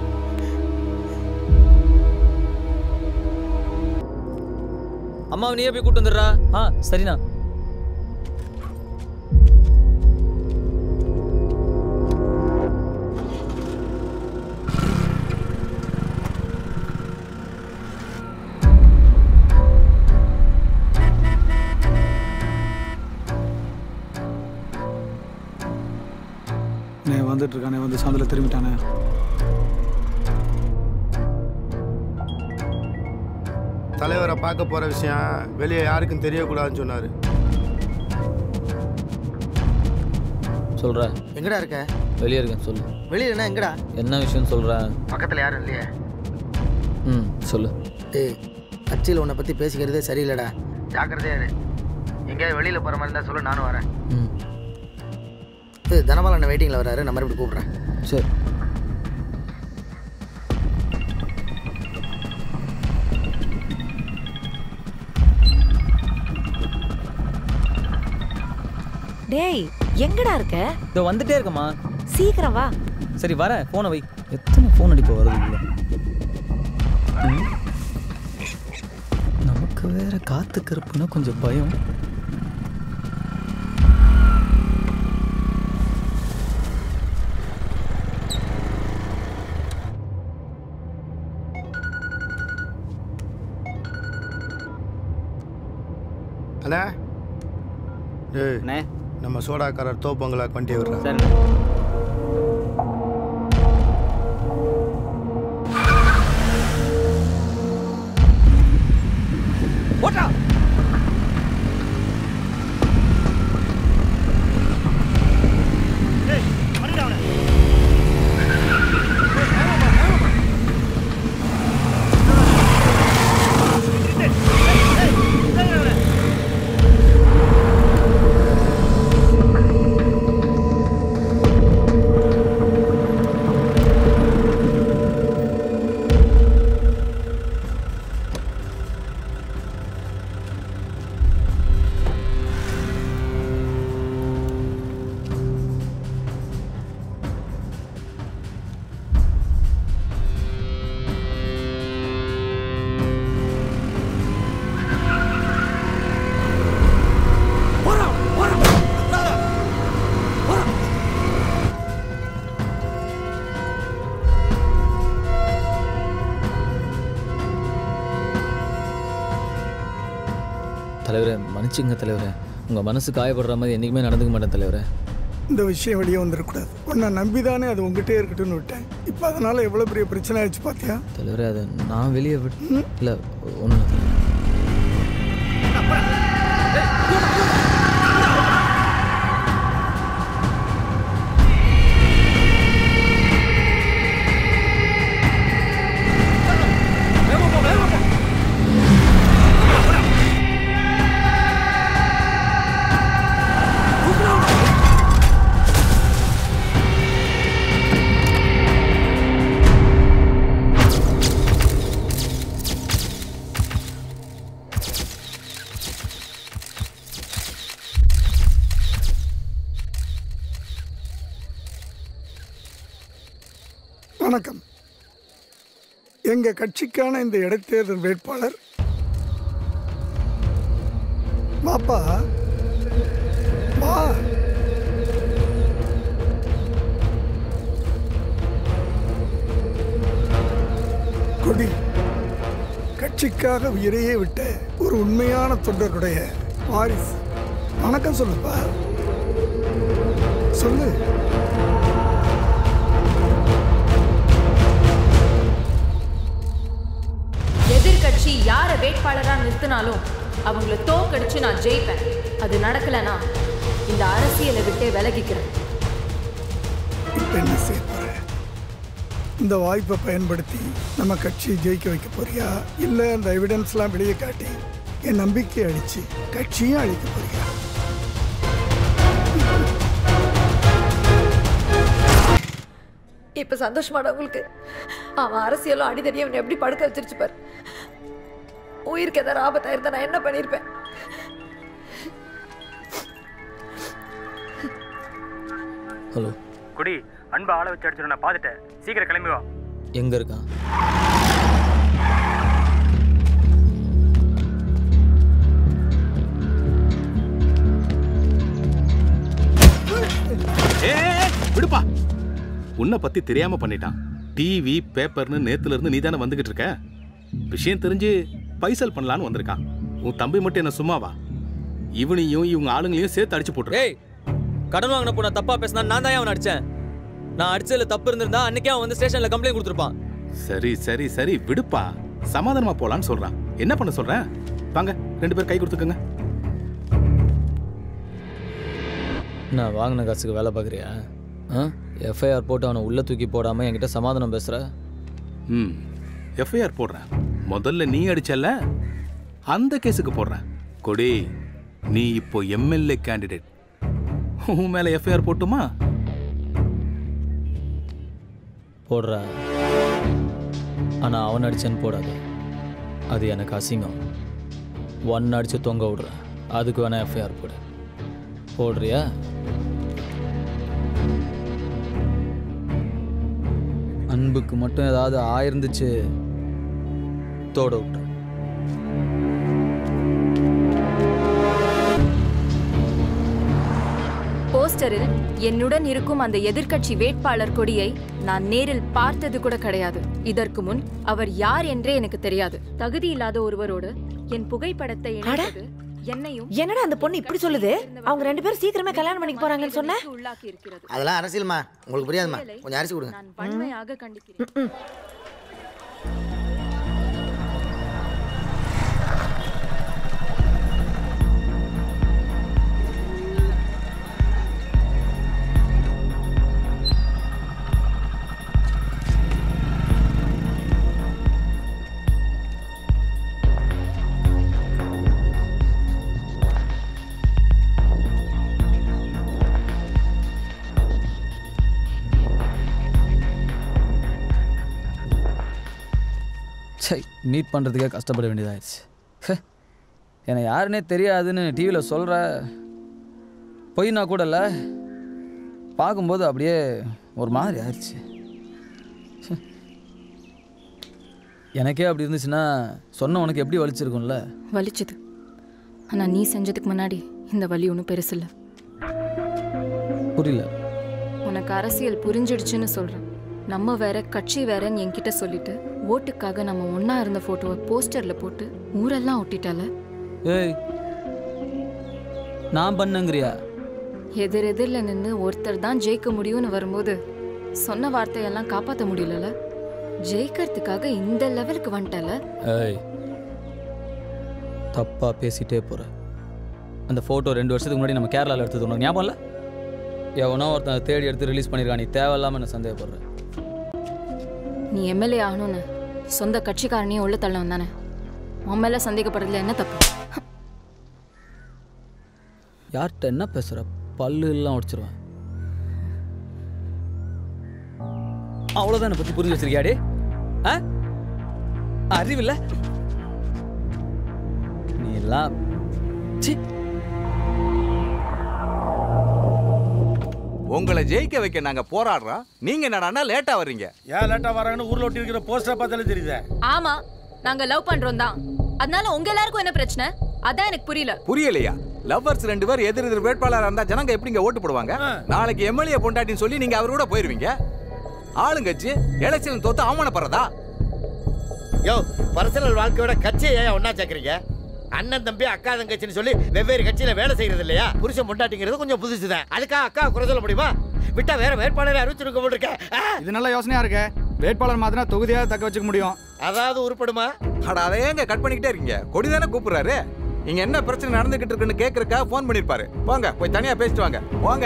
அம்மாவை நீயே போய் கூட்டு வந்துடுறா. ஆ, சரிண்ணா. நீ வந்துட்டு இருக்கானே, வந்து சாந்தில் திரும்பிட்டானே. தலைவரை பார்க்க போகிற விஷயம் வெளியே யாருக்கும் தெரியக்கூடாதுன்னு சொன்னார். சொல்கிற எங்கடா இருக்க? வெளியே இருக்கேன், சொல்லு. வெளியே என்ன? எங்கடா? என்ன விஷயம் சொல்கிறேன்? பக்கத்தில் யாரும் இல்லையே. ம், சொல்லு. ஏய், கட்சியில் உன்னை பற்றி பேசிக்கிறதே சரியில்லைடா. ஜாக்கிரதையா இரு. எங்கேயாவது வெளியில் போகிற மாதிரி இருந்தால் சொல்லு, நானும் வரேன். ம். இது தனபால் அண்ணன் வெயிட்டிங்கில் வராரு, நான் மறுபடியும் கூப்பிட்றேன். சரி. டேய் எங்கடா இருக்க? இதோ வந்துட்டே இருக்கமா. சீக்கிரம் வா. சரி வரேன். ஃபோனை வை. எத்தனை ஃபோன் அடிப்ப வருது இல்லை? நமக்கு வேற காத்து கருப்புன்னா கொஞ்சம் பயம். அண்ணா ஏய் நம்ம சோடாக்காரர் தோப்பங்களா கொண்டே விடுறேன். சரி. ஓட்டா ஏய் அடிடா அவனை. தலைவரே மன்னிச்சுங்க தலைவரே. உங்கள் மனசு காயப்படுற மாதிரி என்றைக்குமே நடந்துக்க மாட்டேன் தலைவரே. இந்த விஷயம் வெளியே வந்துடக்கூடாது. உன்னை நம்பி தானே அது உங்ககிட்டே இருக்கட்டும்னு விட்டேன். இப்போ அதனால் எவ்வளோ பெரிய பிரச்சனை ஆயிடுச்சு பார்த்தியா? தலைவரே அதை நான் வெளியே விட்டு இல்லை ஒன்றும் இல்லை. வணக்கம். எங்கள் கட்சிக்கான இந்த இடைத்தேர்தல் வேட்பாளர் வாப்பா வா. கொடி கட்சிக்காக உயிரையே விட்ட ஒரு உண்மையான தொண்டருடைய வாரிசு. வணக்கம் சொல்லுப்பா. சொல்லு. எதிர்கட்சி யாரை வேட்பாளரா நிறுத்தினாலும் அவங்கள தோக்கடிச்சு நான் ஜெயிப்பேன். அது நடக்கலனா இந்த அரசியலை விட்டே விலகிக்கிறேன். இப்போ என்ன செய்ய போற? இந்த வாய்ப்பை பயன்படுத்தி நம்ம கட்சியை ஜெயிக்க வைக்க போறியா, இல்லை அந்த எவிடன்ஸ்லாம் வெளியே காட்டி என் நம்பிக்கை அழிச்சு கட்சியும் அழிக்க போறியா? இப்ப சந்தோஷமான உங்களுக்கு அவன் அரசியலும் அடிதடியும் அவனை எப்படி படுக்க வச்சிருச்சு பாரு. உயிருக்கு ஏதாவது ஆபத்தா இருந்தா நான் என்ன பண்ணிருப்பேன்? ஹலோ குடி, அன்பு ஆளை வச்சு அடிச்சிடும். நான் பார்த்துட்டேன். சீக்கிரம் கிளம்பி வா. எங்கே இருக்கான்? விடுப்பா. உன்னை பத்தி தெரியாம பண்ணிட்டான். டிவி பேப்பர்னு நேத்துல இருந்து நீ தானே வந்துகிட்டு இருக்க. விஷயம் தெரிஞ்சு பைசல் பண்ணலான்னு வந்திருக்கான். உன் தம்பி மட்டும் என்ன சும்மாவா? இவனையும் இவங்க ஆளுங்களையும் சேர்த்து அடிச்சு போட்டு. ஏய், கடன் வாங்கின பொண்ணை தப்பா பேசினா நான் தான் அவனை அடிச்சேன். நான் அடிச்சதுல தப்பு இருந்திருந்தா அன்னைக்கே அவன் வந்து ஸ்டேஷன்ல கம்ப்ளைண்ட் கொடுத்துருப்பான். சரி சரி சரி விடுப்பா. சமாதானமா போலான்னு சொல்றான். என்ன பண்ண சொல்றேன்? வாங்க ரெண்டு பேரும் கை கொடுத்துக்கங்க. நான் வாங்கின காசுக்கு வேலை பார்க்குறியா? எஃப்ஐஆர் போட்டு அவனை உள்ள தூக்கி போடாம என்கிட்ட சமாதானம் பேசுற? ம் எஃப்ஐஆர் போடுறேன். முதல்ல நீ அடிச்சல்ல, அந்த கேஸுக்கு போடுறேன். கொடி, நீ இப்போ எம்எல்ஏ கேண்டிடேட். உன் மேலே எஃப்ஐஆர் போட்டுமா? போடுற. ஆனால் அவன் அடிச்சேன்னு போடாது, அது எனக்கு அசிங்கம். ஒன் அடிச்சு தொங்க விடுறேன், அதுக்கு வேணா எஃப்ஐஆர் போடு. போடுறியா? அன்புக்கு மட்டும் ஏதாவது ஆயிருந்துச்சு தோட விட்டு. போஸ்டரில் என்னுடன் இருக்கும் அந்த எதிர்க்கட்சி வேட்பாளர் கொடியை நான் நேரில் பார்த்தது கூட கிடையாது. இதற்கு முன் அவர் யார் என்றே எனக்கு தெரியாது. தகுதி இல்லாத ஒருவரோடு என் புகைப்படத்தை இணைத்தது என்னையும். என்னடா அந்த பொண்ணு இப்படி சொல்லுது? அவங்க ரெண்டு பேரும் சீக்கிரமே கல்யாணம் பண்ணிக்க போறாங்கன்னு சொன்ன. அதெல்லாம் அரசியல்மா, உங்களுக்கு புரியாதுமா. கொஞ்சம் அரிசி கொடுங்க. நான் வன்மையாக கண்டிக்கிறேன். சை, மீட் பண்ணுறதுக்கே கஷ்டப்பட வேண்டியதாகிடுச்சு. எனக்கு யாருன்னே தெரியாதுன்னு டிவியில் சொல்கிற பொய்னா கூட இல்லை, பார்க்கும்போது அப்படியே ஒரு மாதிரி ஆயிடுச்சு. எனக்கே அப்படி இருந்துச்சுன்னா சொன்ன உனக்கு எப்படி வலிச்சிருக்கும்ல? வலிச்சுது. ஆனால் நீ செஞ்சதுக்கு முன்னாடி இந்த வலி ஒன்றும் பெருசு இல்லை. புரியல. உனக்கு அரசியல் புரிஞ்சிடுச்சுன்னு சொல்கிறேன். நம்ம வேற கட்சி வேறன்னு என்கிட்ட சொல்லிட்டு ஓட்டுக்காக நம்ம ஒன்றா இருந்த ஃபோட்டோவை போஸ்டரில் போட்டு ஊரெல்லாம் ஒட்டிட்டால. ஏய், நான் பண்ணங்கிறியா? எதிர் எதிரில் நின்று ஒருத்தர் தான் ஜெயிக்க முடியும்னு வரும்போது சொன்ன வார்த்தையெல்லாம் காப்பாற்ற முடியலல்ல. ஜெயிக்கிறதுக்காக இந்த லெவலுக்கு வந்துட்டல. ஏய், தப்பா பேசிட்டே போற. அந்த ஃபோட்டோ ரெண்டு வருஷத்துக்கு முன்னாடி நம்ம கேரளாவில் எடுத்தது உனக்கு ஞாபகம் இல்லை? எவனோ ஒருத்தன் தேடி எடுத்து ரிலீஸ் பண்ணியிருக்கான். நீ தேவையில்லாமல் என்ன சந்தேகப்படுற? நீ எம்எல்ஏ ஆகணும்னு சொந்த கட்சிக்காரனையும் உள்ள தள்ளணும் தானே. உன் மேலே சந்தேகப்படுறதுல என்ன தப்பு? யார்கிட்ட என்ன பேசுற? பல்லு எல்லாம் உடைச்சிருவேன். அவ்வளோதான் என்னை பற்றி புரிஞ்சு வச்சிருக்கியாடி? ஆ, அறிவில்லை நீ எல்லாம். சி, உங்களை ஜெயிக்க வைக்க நாங்க போராடுறோம், நீங்க என்னடா லேட்டா வர்றீங்க? ஏன் லேட்டா வராங்கன்னு ஊர்ல ஒட்டி இருக்கிற போஸ்டர் பார்த்தாலே தெரியுதே. ஆமா, நாங்க லவ் பண்றோம் தான். அதனால உங்க எல்லாருக்கும் என்ன பிரச்சனை? அதான் எனக்கு புரியல. புரியலையா? லவ்வர்ஸ் ரெண்டு பேர் எதிர் எதிர் வேட்பாளராக இருந்தா ஜனங்க எப்படிங்க ஓட்டு போடுவாங்க? நாளைக்கு எம்எல்ஏ பொண்டாட்டின்னு சொல்லி நீங்க அவரோட போயிருவீங்க. ஆளுங்கட்சி எலெக்ஷன் தோத்து அவமானப்படுறதா? யோ, பர்சனல் வாழ்க்கையோட கட்சியை ஏன் ஒன்னா சேர்க்கறீங்க? அண்ணன் தம்பி அக்கா தங்கச்சின்னு சொல்லி வெவ்வேறு கட்சியில வேலை செய்யறது இல்லையா? புருஷன் பொண்டாட்டிங்கிறது கொஞ்சம் புதுசுதான். அதுக்காக அக்கா குறை சொல்ல முடியுமா? விட்டா வேற வேட்பாளரை அறிவிச்சிருக்க போட்டிருக்க. இது நல்ல யோசனையா இருக்கு. வேட்பாளர் மாத்தினா தொகுதியாக தக்க வச்சுக்க முடியும். அதாவது உருப்படுமா? அட அதை ஏங்க கட் பண்ணிக்கிட்டே இருக்கீங்க? கொடி தானே கூப்பிடுறாரு. இங்க என்ன பிரச்சனை நடந்துகிட்டு இருக்குன்னு கேட்கறக்கா போன் பண்ணிருப்பாரு. போங்க போய் தனியா பேசிட்டு வாங்க. போங்க.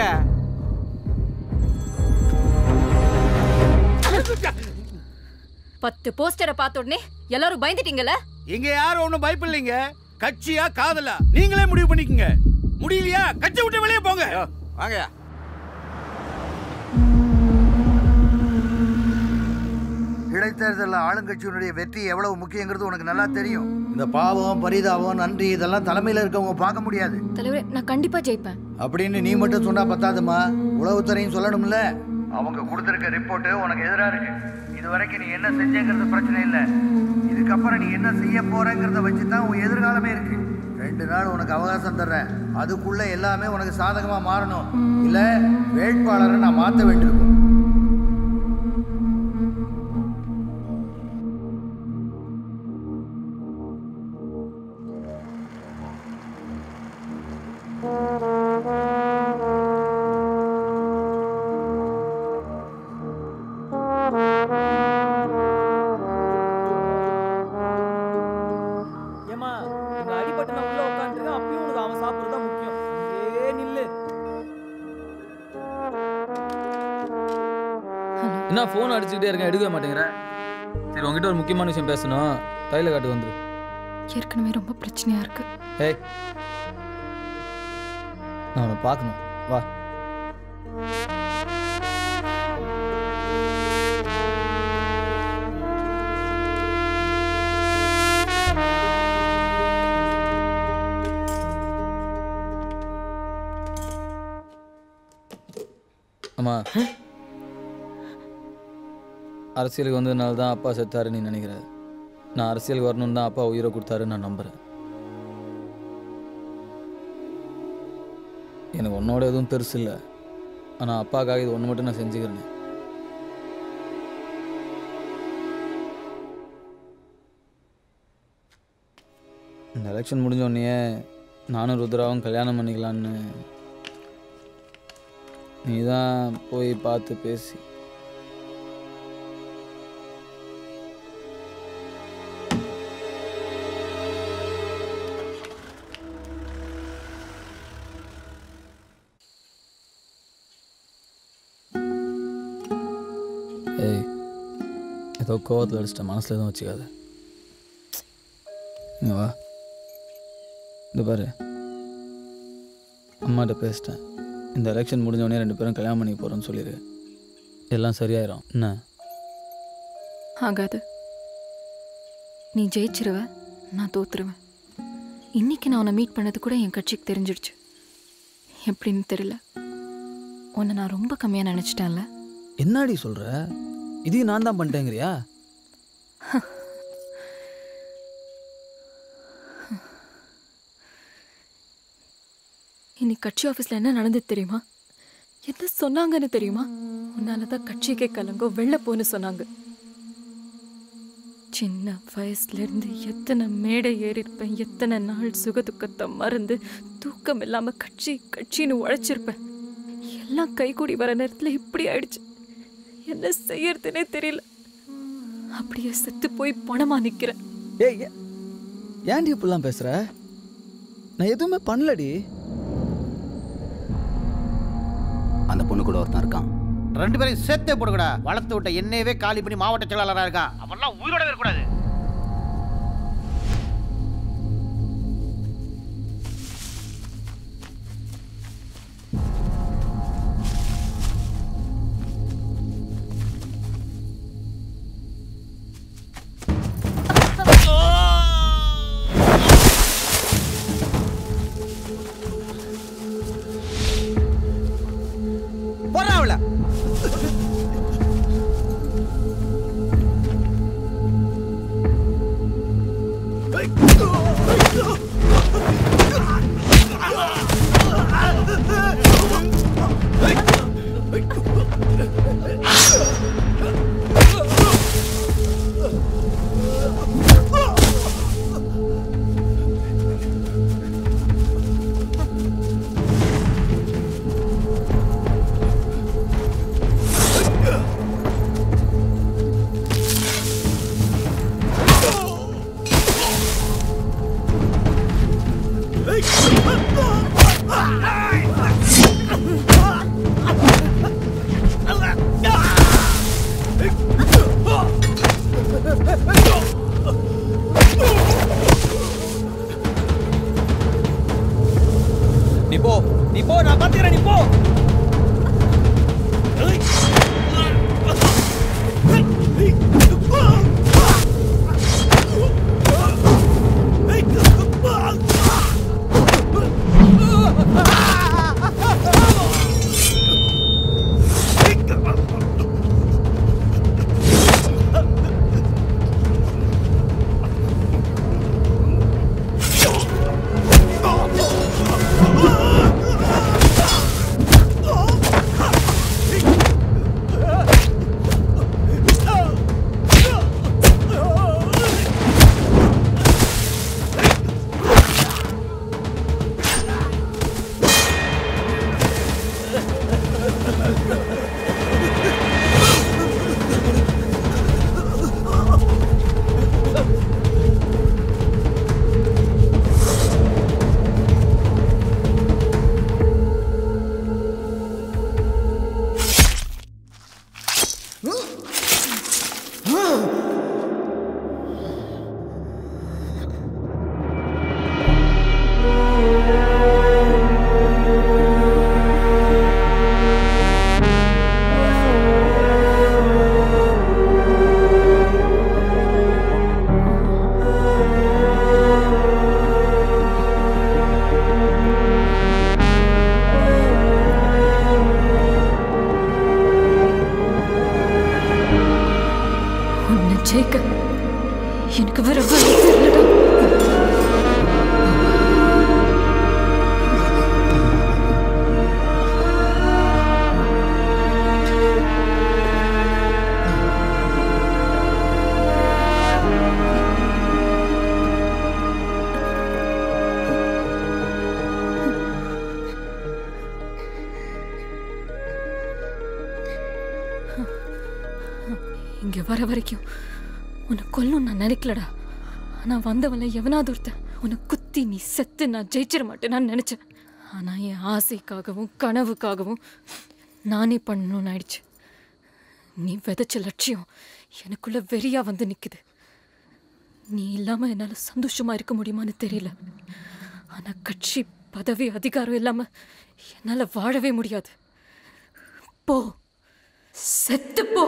பத்து போஸ்டரை பார்த்த உடனே எல்லாரும் பயந்துட்டீங்கல்ல? இங்க யாரும் ஒண்ணும் பயப்படலைங்க. கட்சியா காதலா நீங்களே முடிவு பண்ணிக்கங்க. முடியலையா கட்சி விட்டு வெளியே போங்க. வாங்க. இடைத்தேர்தலில் ஆளுங்கட்சியினுடைய வெற்றி எவ்வளவு முக்கியங்கிறது உனக்கு நல்லா தெரியும். இந்த பாவம், பரிதாபம், நன்றி இதெல்லாம் தலைமையில் இருக்கவங்க பார்க்க முடியாது. தலைவரே, நான் கண்டிப்பா ஜெயிப்பேன் அப்படின்னு நீ மட்டும் சொன்னா பத்தாதுமா, உளவுத்துறையும் சொல்லணும்ல. அவங்க கொடுத்துருக்க ரிப்போர்ட்டு உனக்கு எதிராக இருக்கு. இது வரைக்கும் நீ என்ன செஞ்சங்கிறது பிரச்சனை இல்லை. இதுக்கப்புறம் நீ என்ன செய்ய போறங்கிறத வச்சு தான் உன் எதிர்காலமே இருக்கு. ரெண்டு நாள் உனக்கு அவகாசம் தர்றேன். அதுக்குள்ள எல்லாமே உனக்கு சாதகமா மாறணும். இல்ல வேட்பாளரை நான் மாற்ற வேண்டியிருக்கும். என்ன ஃபோன் அடிச்சுக்கிட்டே இருக்கேன், எடுக்கவே மாட்டேங்கிறேன். சரி, உங்ககிட்ட ஒரு முக்கியமான விஷயம் பேசணும். கையில் காட்டு வந்துரு. ஏற்கனவே ரொம்ப பிரச்சனையா இருக்கு. ஏய், நான் உன்னை பார்க்கணும். வா. ஆமாம், அரசியலுக்கு வந்ததுனால தான் அப்பா செத்தாரு நீ நினைக்கிற. நான் அரசியலுக்கு வரணும்னு தான் அப்பா உயிரை கொடுத்தாருன்னு நான் நம்புகிறேன். எனக்கு உன்னோட எதுவும் பெருசு இல்லை, ஆனால் அப்பாக்காக இது ஒன்று மட்டும் நான் செஞ்சுக்கிறேன். இந்த எலெக்ஷன் முடிஞ்ச உடனே நானும் ருத்ராவும் கல்யாணம் பண்ணிக்கலான்னு நீ தான் போய் பார்த்து பேசி ஏய், ஏதோ கோவத்தில் அடிச்சிட்டேன், மனசில் எதுவும் வச்சுக்காத. இங்கே வா, இந்த பாரு, அம்மாட்ட பேசிட்டேன். இந்த எலெக்ஷன் முடிஞ்சவொடனே ரெண்டு பேரும் கல்யாணம் பண்ணி போகிறோன்னு சொல்லிடு, எல்லாம் சரியாயிரும். என்ன ஆகாது, நீ ஜெயிச்சிருவ, நான் தோத்துருவேன். இன்னைக்கு நான் உன்னை மீட் பண்ணது கூட என் கட்சிக்கு தெரிஞ்சிடுச்சு. எப்படின்னு தெரியல, உன்னை நான் ரொம்ப கம்மியாக நினச்சிட்டேன்ல. என்னடி சொல்கிற? இதையும் நான் தான் பண்ணிட்டேங்கிறியா? இன்னைக்கு கட்சி ஆஃபீஸில் என்ன நடந்தது தெரியுமா? என்ன சொன்னாங்கன்னு தெரியுமா? உன்னால தான் கட்சிக்கே கலங்கோ வெளில போன்னு சொன்னாங்க. சின்ன வயசுலேருந்து எத்தனை மேடை ஏறியிருப்பேன், எத்தனை நாள் சுகதுக்கத்தை மறந்து தூக்கம் இல்லாமல் கட்சி கட்சின்னு உழைச்சிருப்பேன். எல்லாம் கைகூடி வர நேரத்தில் இப்படி ஆயிடுச்சு. என்ன செய்யறதுனே தெரியல. அப்படியே செத்து போய் பணமாக நிற்கிறேன். ஏய், ஏன்டி இப்படிலாம் பேசுகிற? நான் எதுவுமே பண்ணலடி. அந்த பொண்ணு கூட ஒருத்தன் இருக்கான். ரெண்டு பேரையும் சேர்த்தே போடுங்கடா. வளர்த்து விட்ட என்னையவே காலி பண்ணி மாவட்ட செயலாளராக இருக்கா. அவெல்லாம் உயிரோட இருக்கக்கூடாது. நீ போ, நீ போ, நான் பார்த்துக்கிறேன், நீ போ. உன்னை ஜெயிக்க எனக்கு வேற வழி தெரியலடா. இங்க வர வரைக்கும் உன்னை கொல்லும் நான் நினைக்கலடா. ஆனா வந்தவளை எவனாவது ஒருத்தன் உன்னை குத்தி நீ செத்து நான் ஜெயிச்சிட மாட்டேன் நான் நினைச்சேன். ஆனா என் ஆசைக்காகவும் கனவுக்காகவும் நானே பண்ணணும்னு ஆயிடுச்சு. நீ விதைச்ச லட்சியம் எனக்குள்ள வெறியா வந்து நிக்குது. நீ இல்லாம என்னால சந்தோஷமா இருக்க முடியுமான்னு தெரியல. ஆனா கட்சி பதவி அதிகாரம் இல்லாம என்னால வாழவே முடியாது. போ, செத்து போ.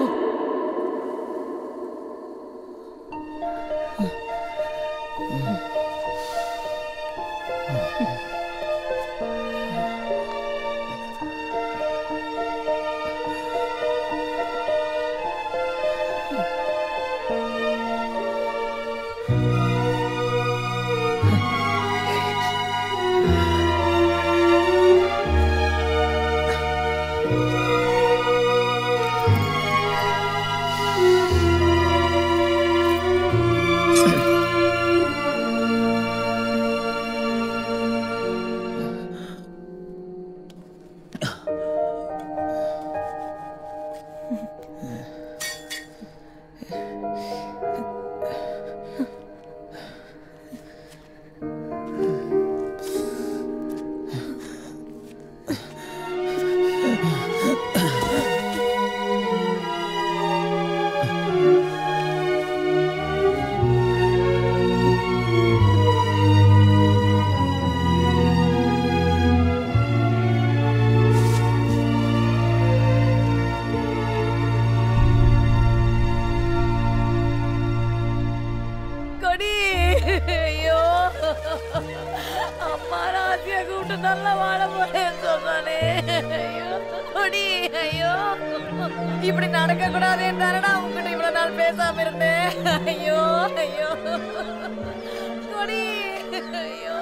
இப்படி நடக்க கூடாது என்றாரடா உங்ககிட்ட இவ்வளவு நாள் பேசாம இருந்தேன். ஐயோ ஐயோ கொடி, ஐயோ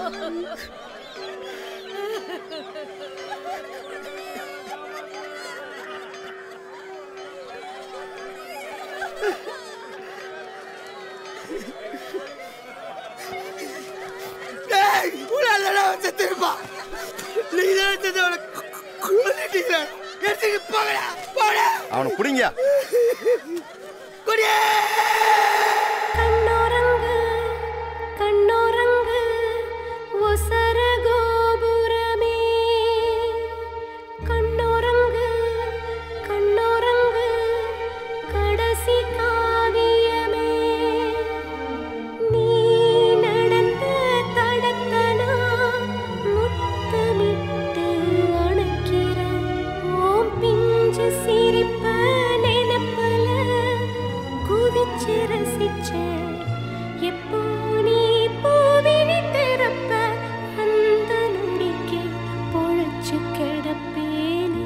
செத்துருப்பா. நீங்க அவனை புடிங்க. கண்ணோரங்கு கண்ணோரங்கு ஒசர கோபுரமே, கண்ணோரங்கு கண்ணோரங்கு கடைசி காவியமே, நீ நடந்த தடத்தனா முத்தமிட்டு அணைக்கிற ஓம் பிஞ்சு சிரிப்ப நினைப்பல குதிச்சு ரசிச்ச எப்போ நீ பூவினி திறப்ப அந்த நொடிக்கு பொழைச்சு கிடப்பேனே.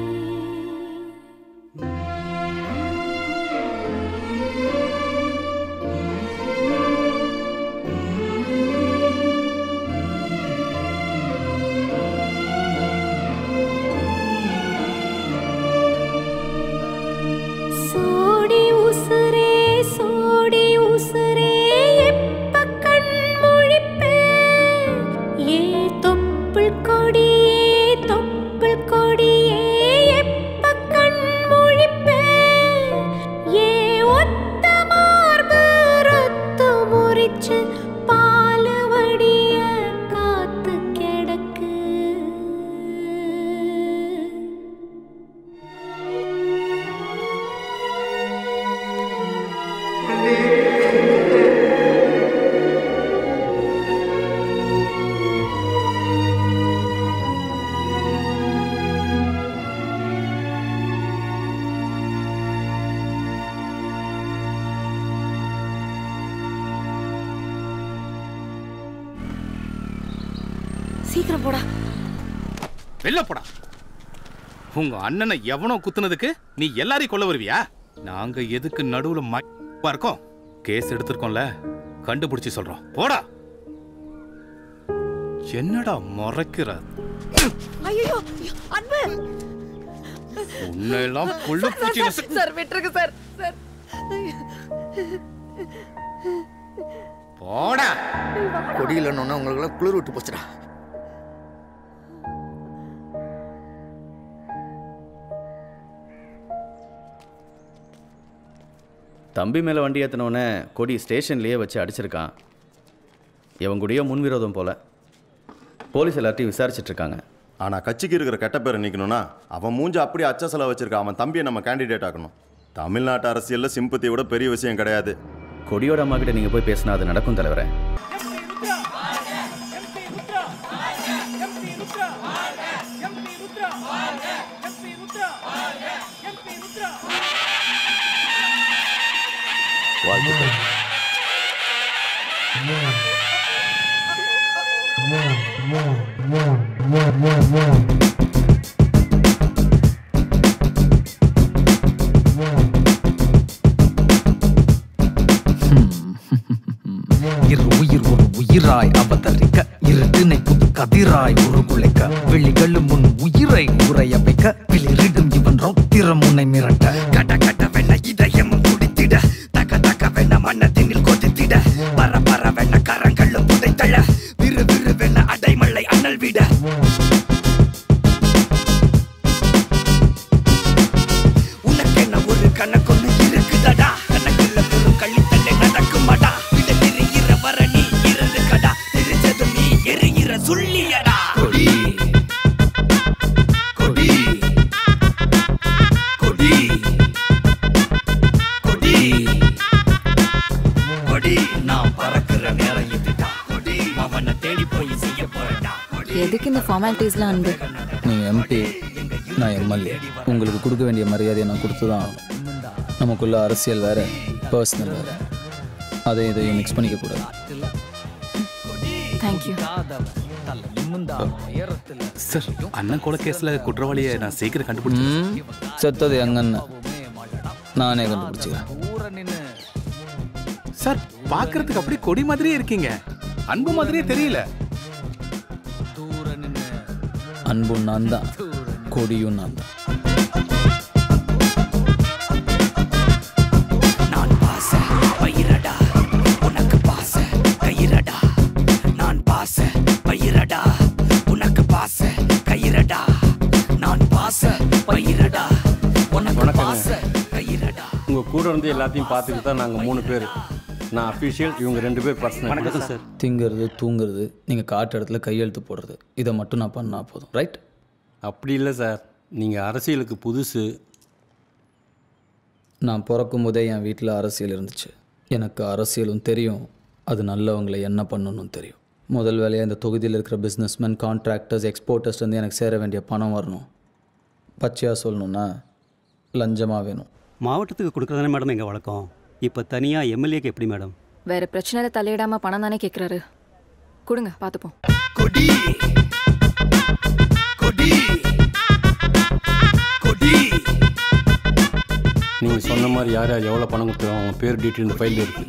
சோடி உசுரே சோடி உசுரே எப்ப கண் முழிப்பேன், ஏ தொப்புள் கொடியே தொப்புள் கொடியே எப்ப கண் முழிப்பேன், ஏ ஒத்த மார்பு ரத்து முறிச்சு பால வடிய காத்து கிடக்கு. சீக்கிரம் போடா. வெளில போடா. உங்க அண்ணனை எவனோ குத்துனதுக்கு நீ எல்லாரையும் கொல்ல வருவியா? நாங்க எதுக்கு நடுவுல மா தப்பா இருக்கும். கேஸ் எடுத்திருக்கோம்ல, கண்டுபிடிச்சு சொல்றோம். போடா. என்னடா முறைக்கிற? ஐயோ அன்பு, உன்னையெல்லாம் புல்லு பூச்சி. சார் விட்டுருங்க சார். சார் போடா. கொடி இல்லைன்னு உங்களுக்கு குளிர் விட்டு போச்சுடா. தம்பி மேலே வண்டி ஏற்றினோடனே கொடி ஸ்டேஷன்லேயே வச்சு அடிச்சிருக்கான். இவன் கூடயே முன்விரோதம் போல. போலீஸ் எல்லாத்தையும் விசாரிச்சுட்ருக்காங்க. ஆனால் கட்சிக்கு இருக்கிற கெட்ட பேரை நிற்கணும்னா அவன் மூஞ்ச அப்படியே அச்சசலை வச்சிருக்கான். அவன் தம்பியை நம்ம கேண்டிடேட் ஆக்கணும். தமிழ்நாட்டு அரசியலில் சிம்பத்தியை விட பெரிய விஷயம் கிடையாது. கொடியோட அம்மா கிட்ட நீங்கள் போய் பேசினா அது நடக்கும் தலைவரே. வாழ்த்துக்கள். இரு உயிர் ஒரு உயிராய் அவதரிக்க, இருட்டினை புது கதிராய் உருகுலைக்க, விழிகளும் முன் உயிரை உரைய வைக்க, விளிரிடும் இவன் ரௌத்திரம் உன்னை மிரட்ட, கட கடவென இதயமும் குடித்திட, தக தகவென மனதினில் கொதித்திட, பர பரவென கரங்களும் புதைத்தழ, விறு விறுவென அடைமழை அனல் விட, உனக்கென ஒரு கணக்கொன்னு இருக்குதடா, கணக்குள்ள ஒரு கழித்தலை நடக்குமடா, விடகிற வரணி இருந்து கடா, தெரிஞ்சதும் நீ எரிகிற சொல்லியடா. கொடி கொடி கொடி கொடி கொடி நாம் பறக்கிற நேரம் இதுடா. கொடி அவனை தேடி போய் செய்ய போறடா. எதுக்கு இந்த ஃபார்மாலிட்டிஸ்லாம் அன்பு? நீங்கள் எம்பி, நான் எம்எல்ஏ. உங்களுக்கு கொடுக்க வேண்டிய மரியாதையை நான் கொடுத்து தான் ஆகணும். நமக்குள்ள அரசியல் வேறு, பர்சனல் வேறு. அதை இதையும் மிக்ஸ் பண்ணிக்கக்கூடாது. Thank you sir. அண்ணன் கொலை கேஸில் குற்றவாளியை நான் சீக்கிரம் கண்டுபிடிச்சேன். செத்தது எங்க அண்ணன், நானே கண்டுபிடிச்சிக்கிறேன். சார் பார்க்கறதுக்கு அப்படியே கொடி மாதிரியே இருக்கீங்க, அன்பு மாதிரியே தெரியல. அன்பும் நான் தான், கொடியும் நான் தான். நான் பாச பயிரடா, உனக்கு பாச கயிரடா. நான் பாச பயிரடா, உனக்கு பாச கயிரடா. நான் பாச பயிரடா, உனக்கு பாச கயிரடா. உங்கள் கூட இருந்து எல்லாத்தையும் பார்த்துக்கிட்டு தான் நாங்கள் மூணு பேர். நான் அஃபிஷியல், இவங்க ரெண்டு பேர் பர்சனல். வணக்கம் சார். திங்கிறது, தூங்குறது, நீங்கள் காட்டு இடத்துல கையெழுத்து போடுறது, இதை மட்டும் நான் பண்ணால் போதும், ரைட்? அப்படி இல்லை சார், நீங்கள் அரசியலுக்கு புதுசு. நான் பிறக்கும் போதே என் வீட்டில் அரசியல் இருந்துச்சு. எனக்கு அரசியலும் தெரியும், அது நல்லவங்களை என்ன பண்ணணும்னு தெரியும். முதல் வேலையாக இந்த தொகுதியில் இருக்கிற பிஸ்னஸ்மேன், கான்ட்ராக்டர்ஸ், எக்ஸ்போர்ட்டர்ஸ் வந்து எனக்கு சேர வேண்டிய பணம் வரணும். பச்சையாக சொல்லணுன்னா லஞ்சமாக வேணும். மாவட்டத்துக்கு கொடுக்குறதானே மேடம் எங்கள் வழக்கம். இப்போ தனியாக எம்எல்ஏக்கு எப்படி மேடம்? வேற பிரச்சனையில தலையிடாம பணம் தானே கேட்குறாரு, கொடுங்க பார்த்துப்போம். கொடி கொடி கொடி. நீங்கள் சொன்ன மாதிரி யார் யார் எவ்வளோ பணம் கொடுத்துருவாங்க அவங்க பேர் டீட்டெயில் இந்த ஃபைலில் இருக்குது.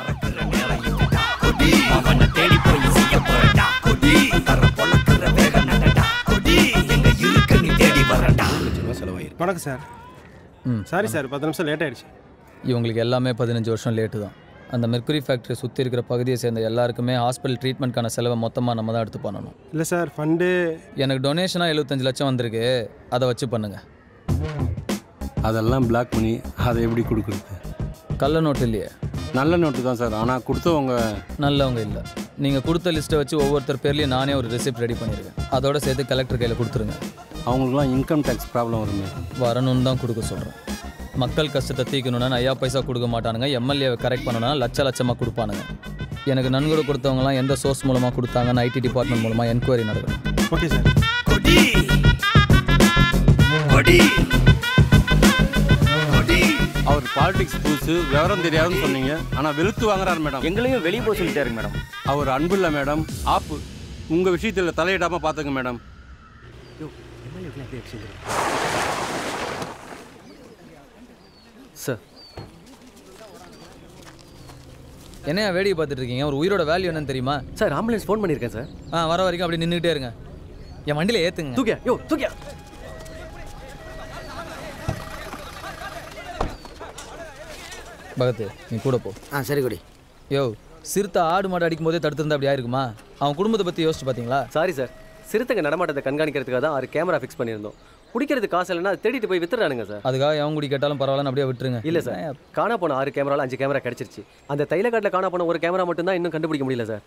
கொடி அவனை தேடி போய் செய்ய போறடா. கொடி தர பொளக்குற வேக நடடா. கொடி எங்க இருக்கு நீ தேடி வரடா. செலவாயிருக்கு. வணக்கம் சார். ம் சாரி சார், பத்து நிமிஷம் லேட் ஆயிடுச்சு. இவங்களுக்கு எல்லாமே பதினஞ்சு வருஷம் லேட்டு தான். அந்த மெர்க்குரி ஃபேக்ட்ரி சுற்றி இருக்கிற பகுதியை சேர்ந்த எல்லாருக்குமே ஹாஸ்பிட்டல் ட்ரீட்மெண்ட்கான செலவை மொத்தமாக நம்ம தான் எடுத்து பண்ணணும். இல்லை சார், ஃபண்டு எனக்கு டொனேஷனாக எழுபத்தஞ்சு லட்சம் வந்திருக்கு, அதை வச்சு பண்ணுங்க. அதெல்லாம் பிளாக் பண்ணி அதை எப்படி கொடுக்குறது? கள்ள நோட்டு இல்லையே? நல்ல நோட்டு தான் சார், ஆனால் கொடுத்தவங்க நல்லவங்க இல்லை. நீங்கள் கொடுத்த லிஸ்ட்டை வச்சு ஒவ்வொருத்தர் பேர்லேயும் நானே ஒரு ரெசிப்ட் ரெடி பண்ணியிருக்கேன். அதோட சேர்த்து கலெக்டர் கையில் கொடுத்துருங்க. அவங்களுக்குலாம் இன்கம் டேக்ஸ் ப்ராப்ளம் வருமே. வரணும்னு தான் கொடுக்க சொல்கிறேன். மக்கள் கஷ்டத்தை தீக்கணும்னா ஐயா பைசா கொடுக்க மாட்டானுங்க, எம்எல்ஏவை கரெக்ட் பண்ணணும்னா லட்ச லட்சமாக கொடுப்பானுங்க. எனக்கு நன்கொடை கொடுத்தவங்கலாம் எந்த சோர்ஸ் மூலமாக கொடுத்தாங்கன்னு ஐடி டிபார்ட்மெண்ட் மூலமாக என்கொயரி நடக்கணும். Okay sir. கொடி கொடி கொடி. அவர் பாலிடிக்ஸ் புதுசு, விவரம் தெரியாதுன்னு சொன்னீங்க, ஆனால் வெளுத்து வாங்குறாரு மேடம். எங்களையும் வெளியே போக சொல்லிட்டாருங்க மேடம். அவர் அன்பு இல்லை மேடம், ஆப்பு. உங்கள் விஷயத்தில் தலையிடாமல் பார்த்துங்க மேடம். சார் என்னையா வேடிக்கை பார்த்துட்டு இருக்கீங்க? ஒரு உயிரோட வேல்யூ என்னன்னு தெரியுமா? சார் ஆம்புலன்ஸ் ஃபோன் பண்ணியிருக்கேன் சார். ஆ வர வரைக்கும் அப்படி நின்றுட்டே இருங்க. என் வண்டியில் ஏற்றுங்க. தூக்கியா யோ தூக்கியா. பகத்து நீ கூட போ. ஆ சரி கொடி. யோ சிறுத்தை ஆடு மாடு அடிக்கும் போதே தடுத்திருந்தா அப்படி ஆயிருக்குமா? அவன் குடும்பத்தை பற்றி யோசிச்சு பார்த்தீங்களா? சாரி சார், சிறுத்தைங்க நடமாட்டத்தை கண்காணிக்கிறதுக்காக தான் ஆறு கேமரா ஃபிக்ஸ் பண்ணியிருந்தோம். குடிக்கிறது காசு இல்லைன்னா தேடிட்டு போய் வித்துறானுங்க சார். அதுக்காக எவன் குடி கேட்டாலும் பரவாயில்லன்னு அப்படியே விட்டுருங்க. இல்லை சார், காணா போன ஆறு கேமராவில் அஞ்சு கேமரா கிடச்சிருச்சு. அந்த தைலக்காட்டில் காணா போன ஒரு கேமரா மட்டும்தான் இன்னும் கண்டுபிடிக்க முடியல சார்.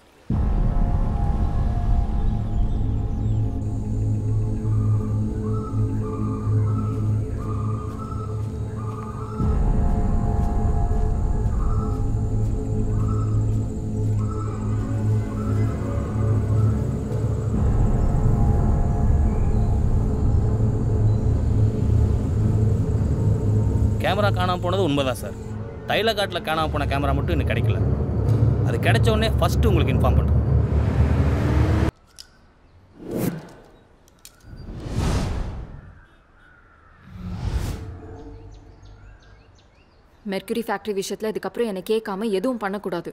கேமரா காணாமல் போனது உண்மைதான் சார். தைலக்காட்டில் காணாமல் போன கேமரா மட்டும் இன்னும் கிடைக்கல. அது கிடைச்ச உடனே ஃபஸ்ட்டு உங்களுக்கு இன்ஃபார்ம் பண்ணுறேன். மெர்க்குரி ஃபேக்ட்ரி விஷயத்தில் இதுக்கப்புறம் என்னை கேட்காம எதுவும் பண்ணக்கூடாது.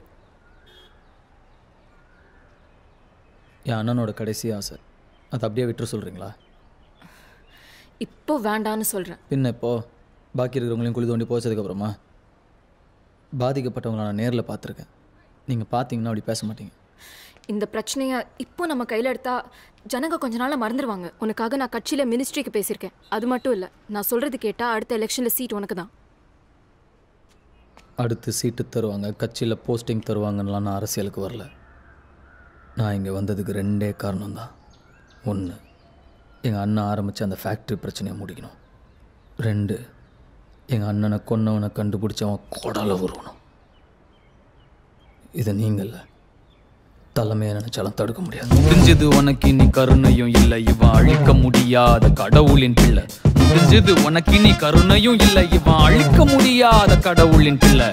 என் அண்ணனோட கடைசி ஆசை, அதை அப்படியே விட்டுற சொல்கிறீங்களா? இப்போ வேண்டான்னு சொல்கிறேன். பின்ன இப்போ பாக்கி இருக்கிறவங்களையும் குழி தோண்டி போச்சதுக்கப்புறமா பாதிக்கப்பட்டவங்களை நான் நேரில் பார்த்துருக்கேன். நீங்கள் பார்த்தீங்கன்னா அப்படி பேச மாட்டீங்க. இந்த பிரச்சனையை இப்போ நம்ம கையில் எடுத்தா ஜனங்க கொஞ்ச நாளில் மறந்துடுவாங்க. உனக்காக நான் கட்சியில் மினிஸ்ட்ரிக்கு பேசியிருக்கேன். அது மட்டும் இல்லை, நான் சொல்கிறது கேட்டால் அடுத்த எலெக்ஷனில் சீட் உனக்கு தான். அடுத்து சீட்டு தருவாங்க, கட்சியில் போஸ்டிங் தருவாங்கன்னெலாம் நான் அரசியலுக்கு வரல. நான் இங்கே வந்ததுக்கு ரெண்டே காரணம் தான். ஒன்று, எங்கள் அண்ணன் ஆரம்பித்த அந்த ஃபேக்ட்ரி பிரச்சனையை முடிக்கணும். ரெண்டு, எங்கள் அண்ணனை கொன்னவனை கண்டுபிடிச்சவன் கொடலை உருவணும். இது நீங்கள் தலைமையை நினைச்சாலும் தடுக்க முடியாது. முடிஞ்சது உனக்கு நீ கருணையும் இல்லை, இவன் அழிக்க முடியாத கடவுளின் பிள்ளை. முடிஞ்சது உனக்கு நீ கருணையும் இல்லை, இவன் அழிக்க முடியாத கடவுளின் பிள்ளை.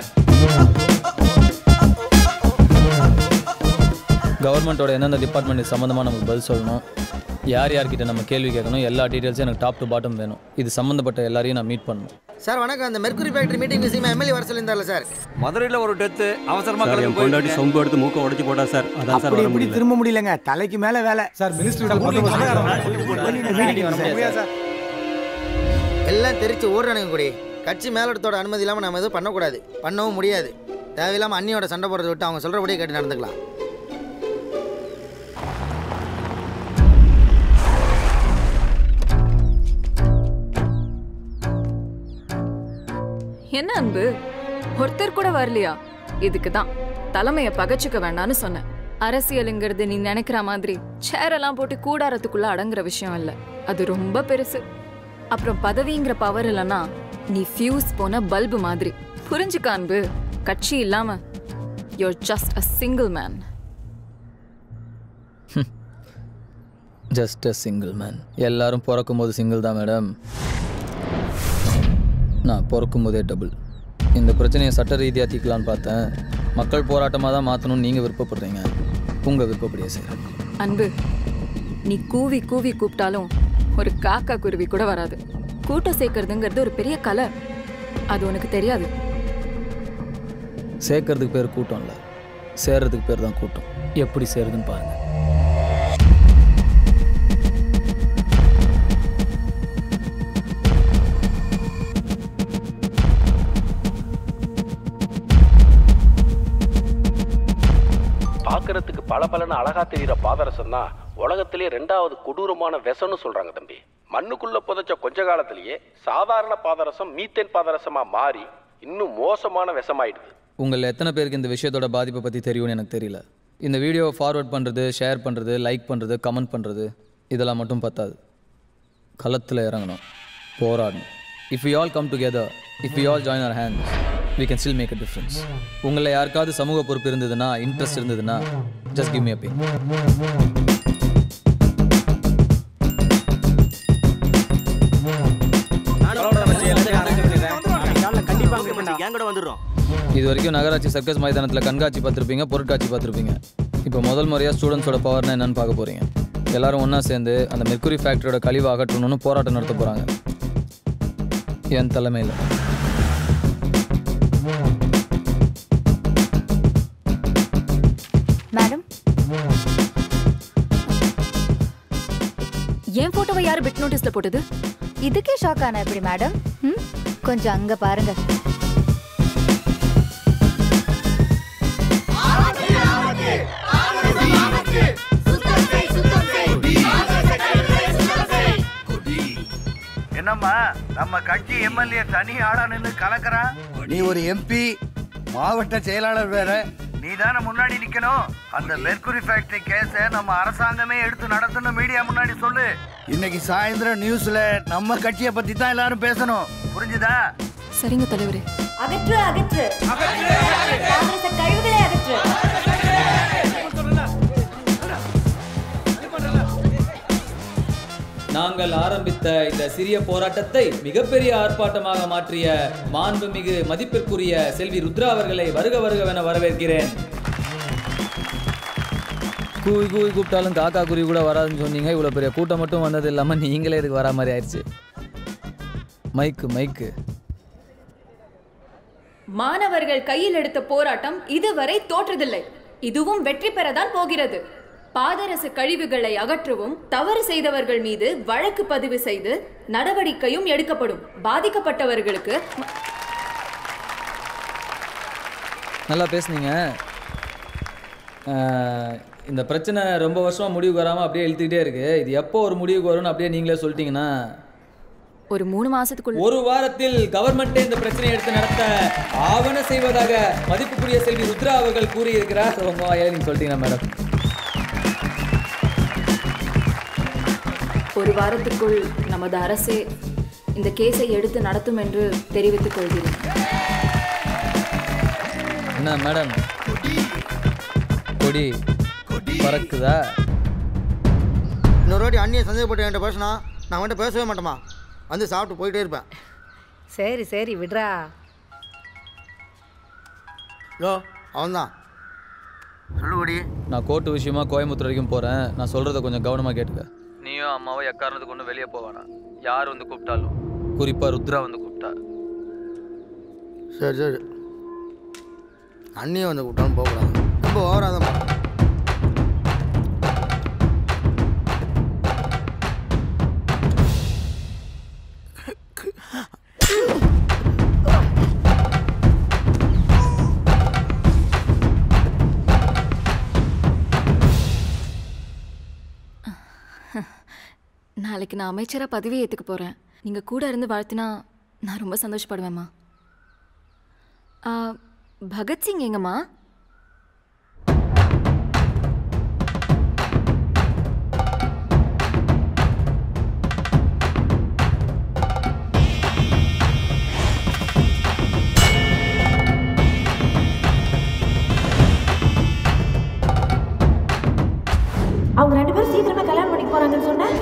கவர்மெண்ட்டோட எந்தெந்த டிபார்ட்மெண்ட் சம்மந்தமாக நமக்கு பதில் சொல்லணும், யார் யார்கிட்ட நம்ம கேள்வி கேட்கணும், எல்லா டீட்டெயில்ஸும் எனக்கு டாப் டு பாட்டம் வேணும். இது சம்மந்தப்பட்ட எல்லாரையும் நான் மீட் பண்ணணும். சார் வணக்கம். அந்த மெர்க்குரி ஃபேக்டரி மீட்டிங் விஷயமா எம்எல்ஏ வர சொல்லியிருந்தார்ல சார். மதுரையில் ஒரு டெத்து அவசரமாக கிளம்பி கொண்டாடி சொம்பு எடுத்து மூக்க உடைச்சு போட்டா சார். அதான் சார் எப்படி திரும்ப முடியலங்க, தலைக்கு மேலே வேலை சார். மினிஸ்டர் எல்லாம் தெரிச்சு ஓடுறானுங்க கூடி. கட்சி மேலிடத்தோட அனுமதி இல்லாமல் நம்ம எதுவும் பண்ணக்கூடாது, பண்ணவும் முடியாது. தேவையில்லாமல் அண்ணியோட சண்டை போடுறதை விட்டு அவங்க சொல்கிறபடியே கேட்டு நடந்துக்கலாம். என்ன அன்பு, ஒருத்தர் கூட வரலையா? இதுக்கு தான் தலைமையை பகச்சுக்க வேண்டான்னு சொன்னேன். அரசியலுங்கிறது நீ நினைக்கிற மாதிரி சேரெல்லாம் போட்டு கூடாரத்துக்குள்ள அடங்குற விஷயம் இல்லை. அது ரொம்ப பெருசு. அப்புறம் பதவிங்கிற பவர் இல்லைன்னா நீ ஃபியூஸ் போன பல்பு மாதிரி. புரிஞ்சுக்க அன்பு, கட்சி இல்லாம you're just a single man. Just a single man. எல்லாரும் பிறக்கும் போது சிங்கிள் தான் மேடம். நான் பிறக்கும் போதே டபுள். இந்த பிரச்சனையை சட்ட ரீதியாக தீர்க்கலான்னு பார்த்தேன். மக்கள் போராட்டமாக தான் மாற்றணும்னு நீங்கள் விருப்பப்படுறீங்க. உங்கள் விருப்பப்படியே செய்கிறேன். அன்பு, நீ கூவி கூவி கூப்பிட்டாலும் ஒரு காக்கா குருவி கூட வராது. கூட்டம் சேர்க்கறதுங்கிறது ஒரு பெரிய கலை. அது உனக்கு தெரியாது. சேர்க்கறதுக்கு பேர் கூட்டம் இல்லை, சேர்றதுக்கு பேர் தான் கூட்டம். எப்படி சேருதுன்னு பாருங்கள். பார்க்கறதுக்கு பல பலன்னு அழகா தெரிகிற பாதரசம் தான் உலகத்திலே ரெண்டாவது கொடூரமான விஷம்னு சொல்றாங்க தம்பி. மண்ணுக்குள்ள புதைச்ச கொஞ்ச காலத்திலேயே சாதாரண பாதரசம் மீத்தேன் பாதரசமா மாறி இன்னும் மோசமான விஷமாயிடுது. உங்களை எத்தனை பேருக்கு இந்த விஷயத்தோட பாதிப்பை பற்றி தெரியும்னு எனக்கு தெரியல. இந்த வீடியோவை ஃபார்வர்ட் பண்ணுறது, ஷேர் பண்ணுறது, லைக் பண்ணுறது, கமெண்ட் பண்ணுறது, இதெல்லாம் மட்டும் பத்தாது. களத்தில் இறங்கணும், போராடணும். If we all come together, if we all join our hands, we can still make a difference. உங்களை யாருக்காவது சமூக பொறுப்பு இருந்ததுன்னா, இன்ட்ரெஸ்ட் இருந்ததுன்னா, just give me a ping. இது வரைக்கும் நகராட்சி சர்க்கஸ் மைதானத்தில் கண்காட்சி பார்த்துருப்பீங்க, பொருட்காட்சி பார்த்துருப்பீங்க. இப்போ முதல் முறையாக ஸ்டூடெண்ட்ஸோட பவர்னா என்னன்னு பார்க்க போகிறீங்க. எல்லாரும் ஒன்றா சேர்ந்து அந்த மெர்க்குரி ஃபேக்டரியோட கழிவை அகற்றணும்னு போராட்டம் நடத்த போகிறாங்க என் தலைமையில். என் போட்டோவை யாரு பிட் நோட்டீஸ்ல போட்டது? இதுக்கே ஷாக் ஆனா எப்படி மேடம்? ம் கொஞ்சம் அங்க பாருங்க. என்னம்மா நம்ம கட்சி எம்எல்ஏ தனி ஆளா நின்று கலக்குறான். நீ ஒரு எம்பி, மாவட்ட செயலாளர் வேற, நீ தானே முன்னாடி நிக்கணும். அந்த மெர்க்குரி ஃபேக்டரி கேஸை நம்ம அரசாங்கமே எடுத்து நடத்தணும். மீடியா முன்னாடி சொல்லு. இன்னைக்கு சாயந்தரம் நியூஸ்ல நம்ம கட்சியை பத்தி தான் எல்லாரும் பேசணும். புரிஞ்சுதா? சரிங்க தலைவரே. அகற்று அகற்று காங்கிரஸ் கழிவுகளை அகற்று. நாங்கள் ஆரம்பித்த இந்த சிறிய போராட்டத்தை மிகப்பெரிய ஆர்ப்பாட்டமாக மாற்றிய மாண்புமிகு மதிப்பிற்குரிய செல்வி ருத்ரா அவர்களை வருக வருகவென வரவேற்கிறேன். கூவி கூவி கூப்பிட்டாலும் காக்கா குருவி கூட வராதுன்னு சொன்னீங்க. இவ்வளோ பெரிய கூட்டம் மட்டும் வந்தது இல்லாமல் நீங்களே இதுக்கு வரா மாதிரி ஆயிடுச்சு. மைக்கு மைக்கு மாணவர்கள் கையில் எடுத்த போராட்டம் இதுவரை தோற்றதில்லை. இதுவும் வெற்றி பெறதான் போகிறது. பாதரச கழிவுகளை அகற்றவும் தவறு செய்தவர்கள் மீது வழக்கு பதிவு செய்து நடவடிக்கையும் எடுக்கப்படும். பாதிக்கப்பட்டவர்களுக்கு நல்லா பேசுனீங்க. இந்த பிரச்சனை ரொம்ப வருஷமாக முடிவுக்கு வராமல் அப்படியே இழுத்துக்கிட்டே இருக்கு. இது எப்போ ஒரு முடிவுக்கு வரும்னு அப்படியே நீங்களே சொல்லிட்டீங்கன்னா ஒரு மூணு மாசத்துக்குள்ள ஒரு வாரத்தில் கவர்மெண்ட்டே இந்த பிரச்சனையை எடுத்து நடத்த ஆவண செய்வதாக மதிப்புக்குரிய செல்வி ருத்ரா அவர்கள் கூறியிருக்கிறார். ரொம்ப வாயால நீங்க சொல்லிட்டீங்கன்னா மேடம். ஒரு வாரத்துக்குள் நமது அரசே இந்த கேஸை எடுத்து நடத்தும் என்று தெரிவித்துக் கொள்கிறேன். என்ன மேடம், கொடி பறக்குதா? இன்னொரு வாட்டி அண்ணியை சந்தேகப்பட்டு என்கிட்ட பேசினா நான் வந்துட்டு பேசவே மாட்டேமா. வந்து சாப்பிட்டு போயிட்டே இருப்பேன். சரி சரி விட்றா. யோ அவன்தான் சொல்லுபடி. நான் கோர்ட்டு விஷயமா கோயம்புத்தூர் வரைக்கும் போகிறேன். நான் சொல்கிறத கொஞ்சம் கவனமாக கேட்டுக்க. நீயும் அம்மாவை எக்காரணத்துக்கு கொண்டு வெளியே போவானா. யார் வந்து கூப்பிட்டாலும், குறிப்பாக ருத்ரா வந்து கூப்பிட்டா. சரி சரி அண்ணியை வந்து கூப்பிட்டாலும் போகக்கூடாது. ரொம்ப ஓவராதம்மா. நாளைக்கு நான் அமைச்சராக பதவி ஏற்றுக்க போகிறேன். நீங்கள் கூட இருந்து வாழ்த்தினா நான் ரொம்ப சந்தோஷப்படுவேம்மா. பகத்சிங் எங்கம்மா? அவங்க ரெண்டு பேரும் சீக்கிரமா கல்யாணம் பண்ணிக்க போறாங்கன்னு சொன்னேன்.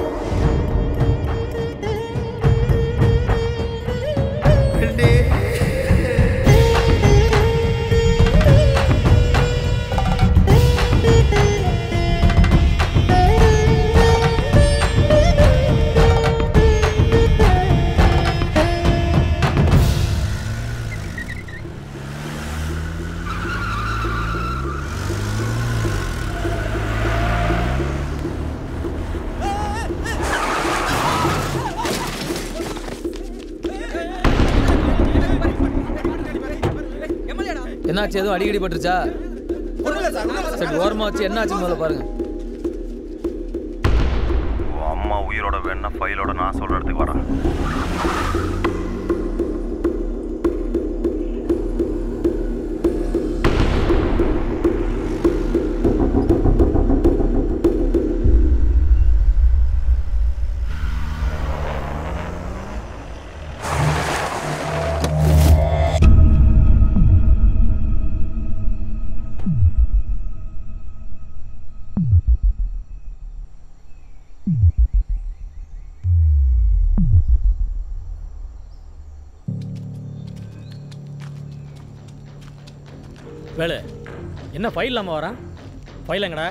என்னாச்சு? எதுவும் அடிக்கடி பட்டுருச்சா? சரி ஓரமாக வச்சு என்னாச்சுன்னு முதல்ல பாருங்க. அம்மா உயிரோட வேணா ஃபைலோட நான் சொல்ற இடத்துக்கு வரேன். வேலை என்ன ஃபைல் இல்லாமல் வரான்? ஃபைல் எங்கடா?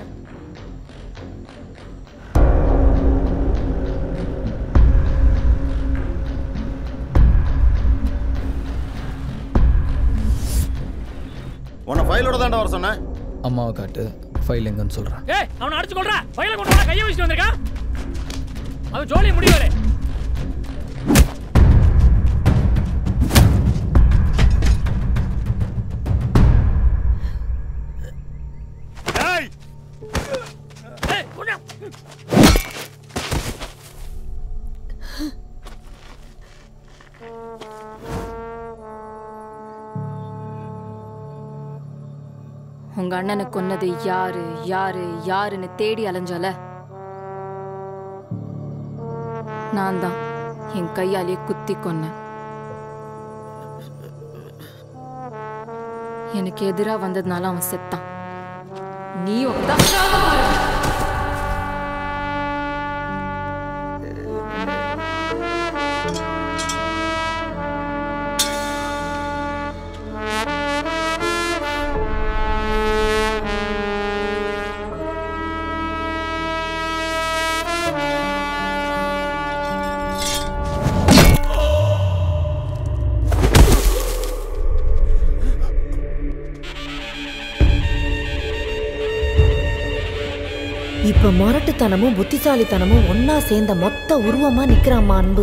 உன்னை ஃபைலோட தாண்டா வர சொன்னேன். அம்மாவை காட்டு, ஃபைல் எங்கன்னு சொல்கிறேன். ஏய் அவனை அடிச்சு கொள்றா. ஃபைலை கொண்டு வா. கையை வச்சுட்டு வந்திருக்கான். அவன் ஜோலி முடியவரே. ஏய் ஏய் குணா. உங்க அண்ணனை கொன்னது யாரு யாரு யாருன்னு தேடி அலைஞ்சால நான் தான் என் கையாலே குத்தி கொன்னேன். எனக்கு எதிரா வந்ததுனால அவன் செத்தான். நீ இப்ப முரட்டுத்தனமும் புத்திசாலித்தனமும் ஒன்னா சேர்ந்த மொத்த உருவமா நிக்கிறாம்மா அன்பு.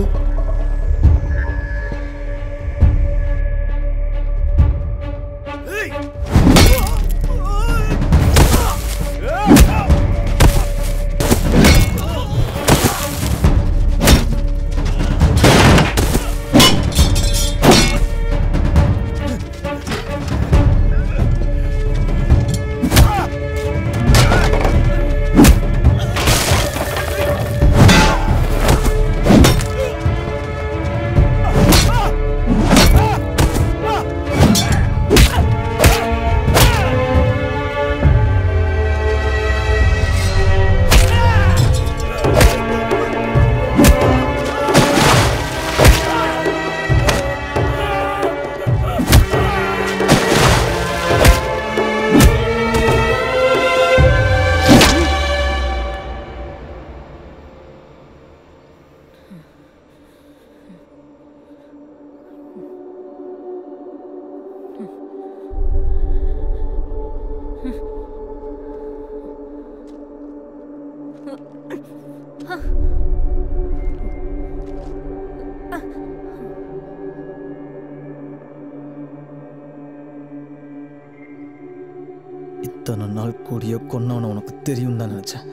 இத்தனை நாள் கூடிய கொன்னவன உனக்கு தெரியும் தான் நினைச்சேன்.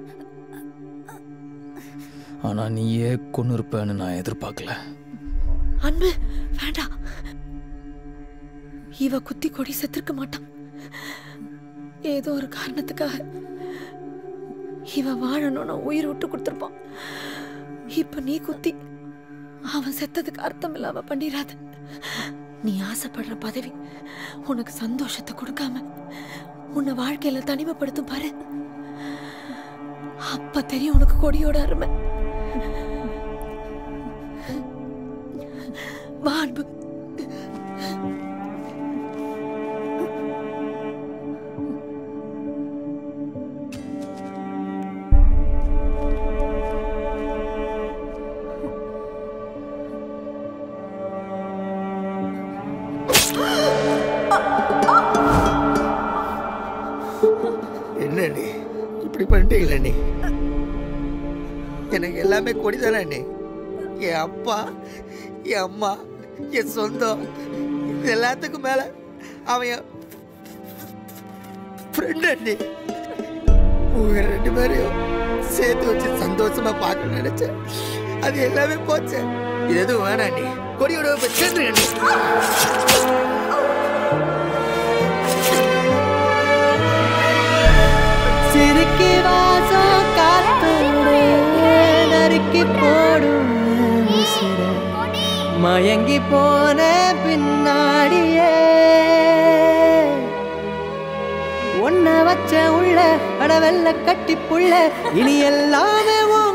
ஆனா நீயே கொன்னு இருப்பேன்னு நான் எதிர்பார்க்கல. அன்பு வேண்டாம். இவ குத்தி கொடி செத்துருக்க மாட்டான். ஏதோ ஒரு காரணத்துக்காக இவ வாழணும்னு உயிர் விட்டு கொடுத்துருப்பான். இப்ப நீ குத்தி அவன் செத்ததுக்கு அர்த்தம் இல்லாம பண்ணிடாத. நீ ஆசைப்படுற பதவி உனக்கு சந்தோஷத்தை கொடுக்காம உன்னை வாழ்க்கையில தனிமைப்படுத்தும் பாரு. அப்ப தெரியும் உனக்கு கொடியோட அருமை. வா அன்பு. என்ன நீ இப்படி பண்ணிட்டீங்களே? நீ எனக்கு எல்லாமே கொடிதானே. நீ என் அப்பா, என் அம்மா, என் சொந்தம், இது எல்லாத்துக்கும் மேல அவன் என் ஃப்ரெண்ட். நீ உங்க ரெண்டு பேரையும் சேர்த்து வச்சு சந்தோஷமா பார்க்க நினைச்சேன். அது எல்லாமே போச்சு. இது எதுவும் வேணாம். நீ கொடியோட சேர்ந்து நீ சிறுக்கி வாசம் காத்தோடு நறுக்கி போடும் மயங்கி போன பின்னாடியே ஒன்ன வச்ச உள்ள அடவெல்ல கட்டி புள்ள இனி எல்லாமே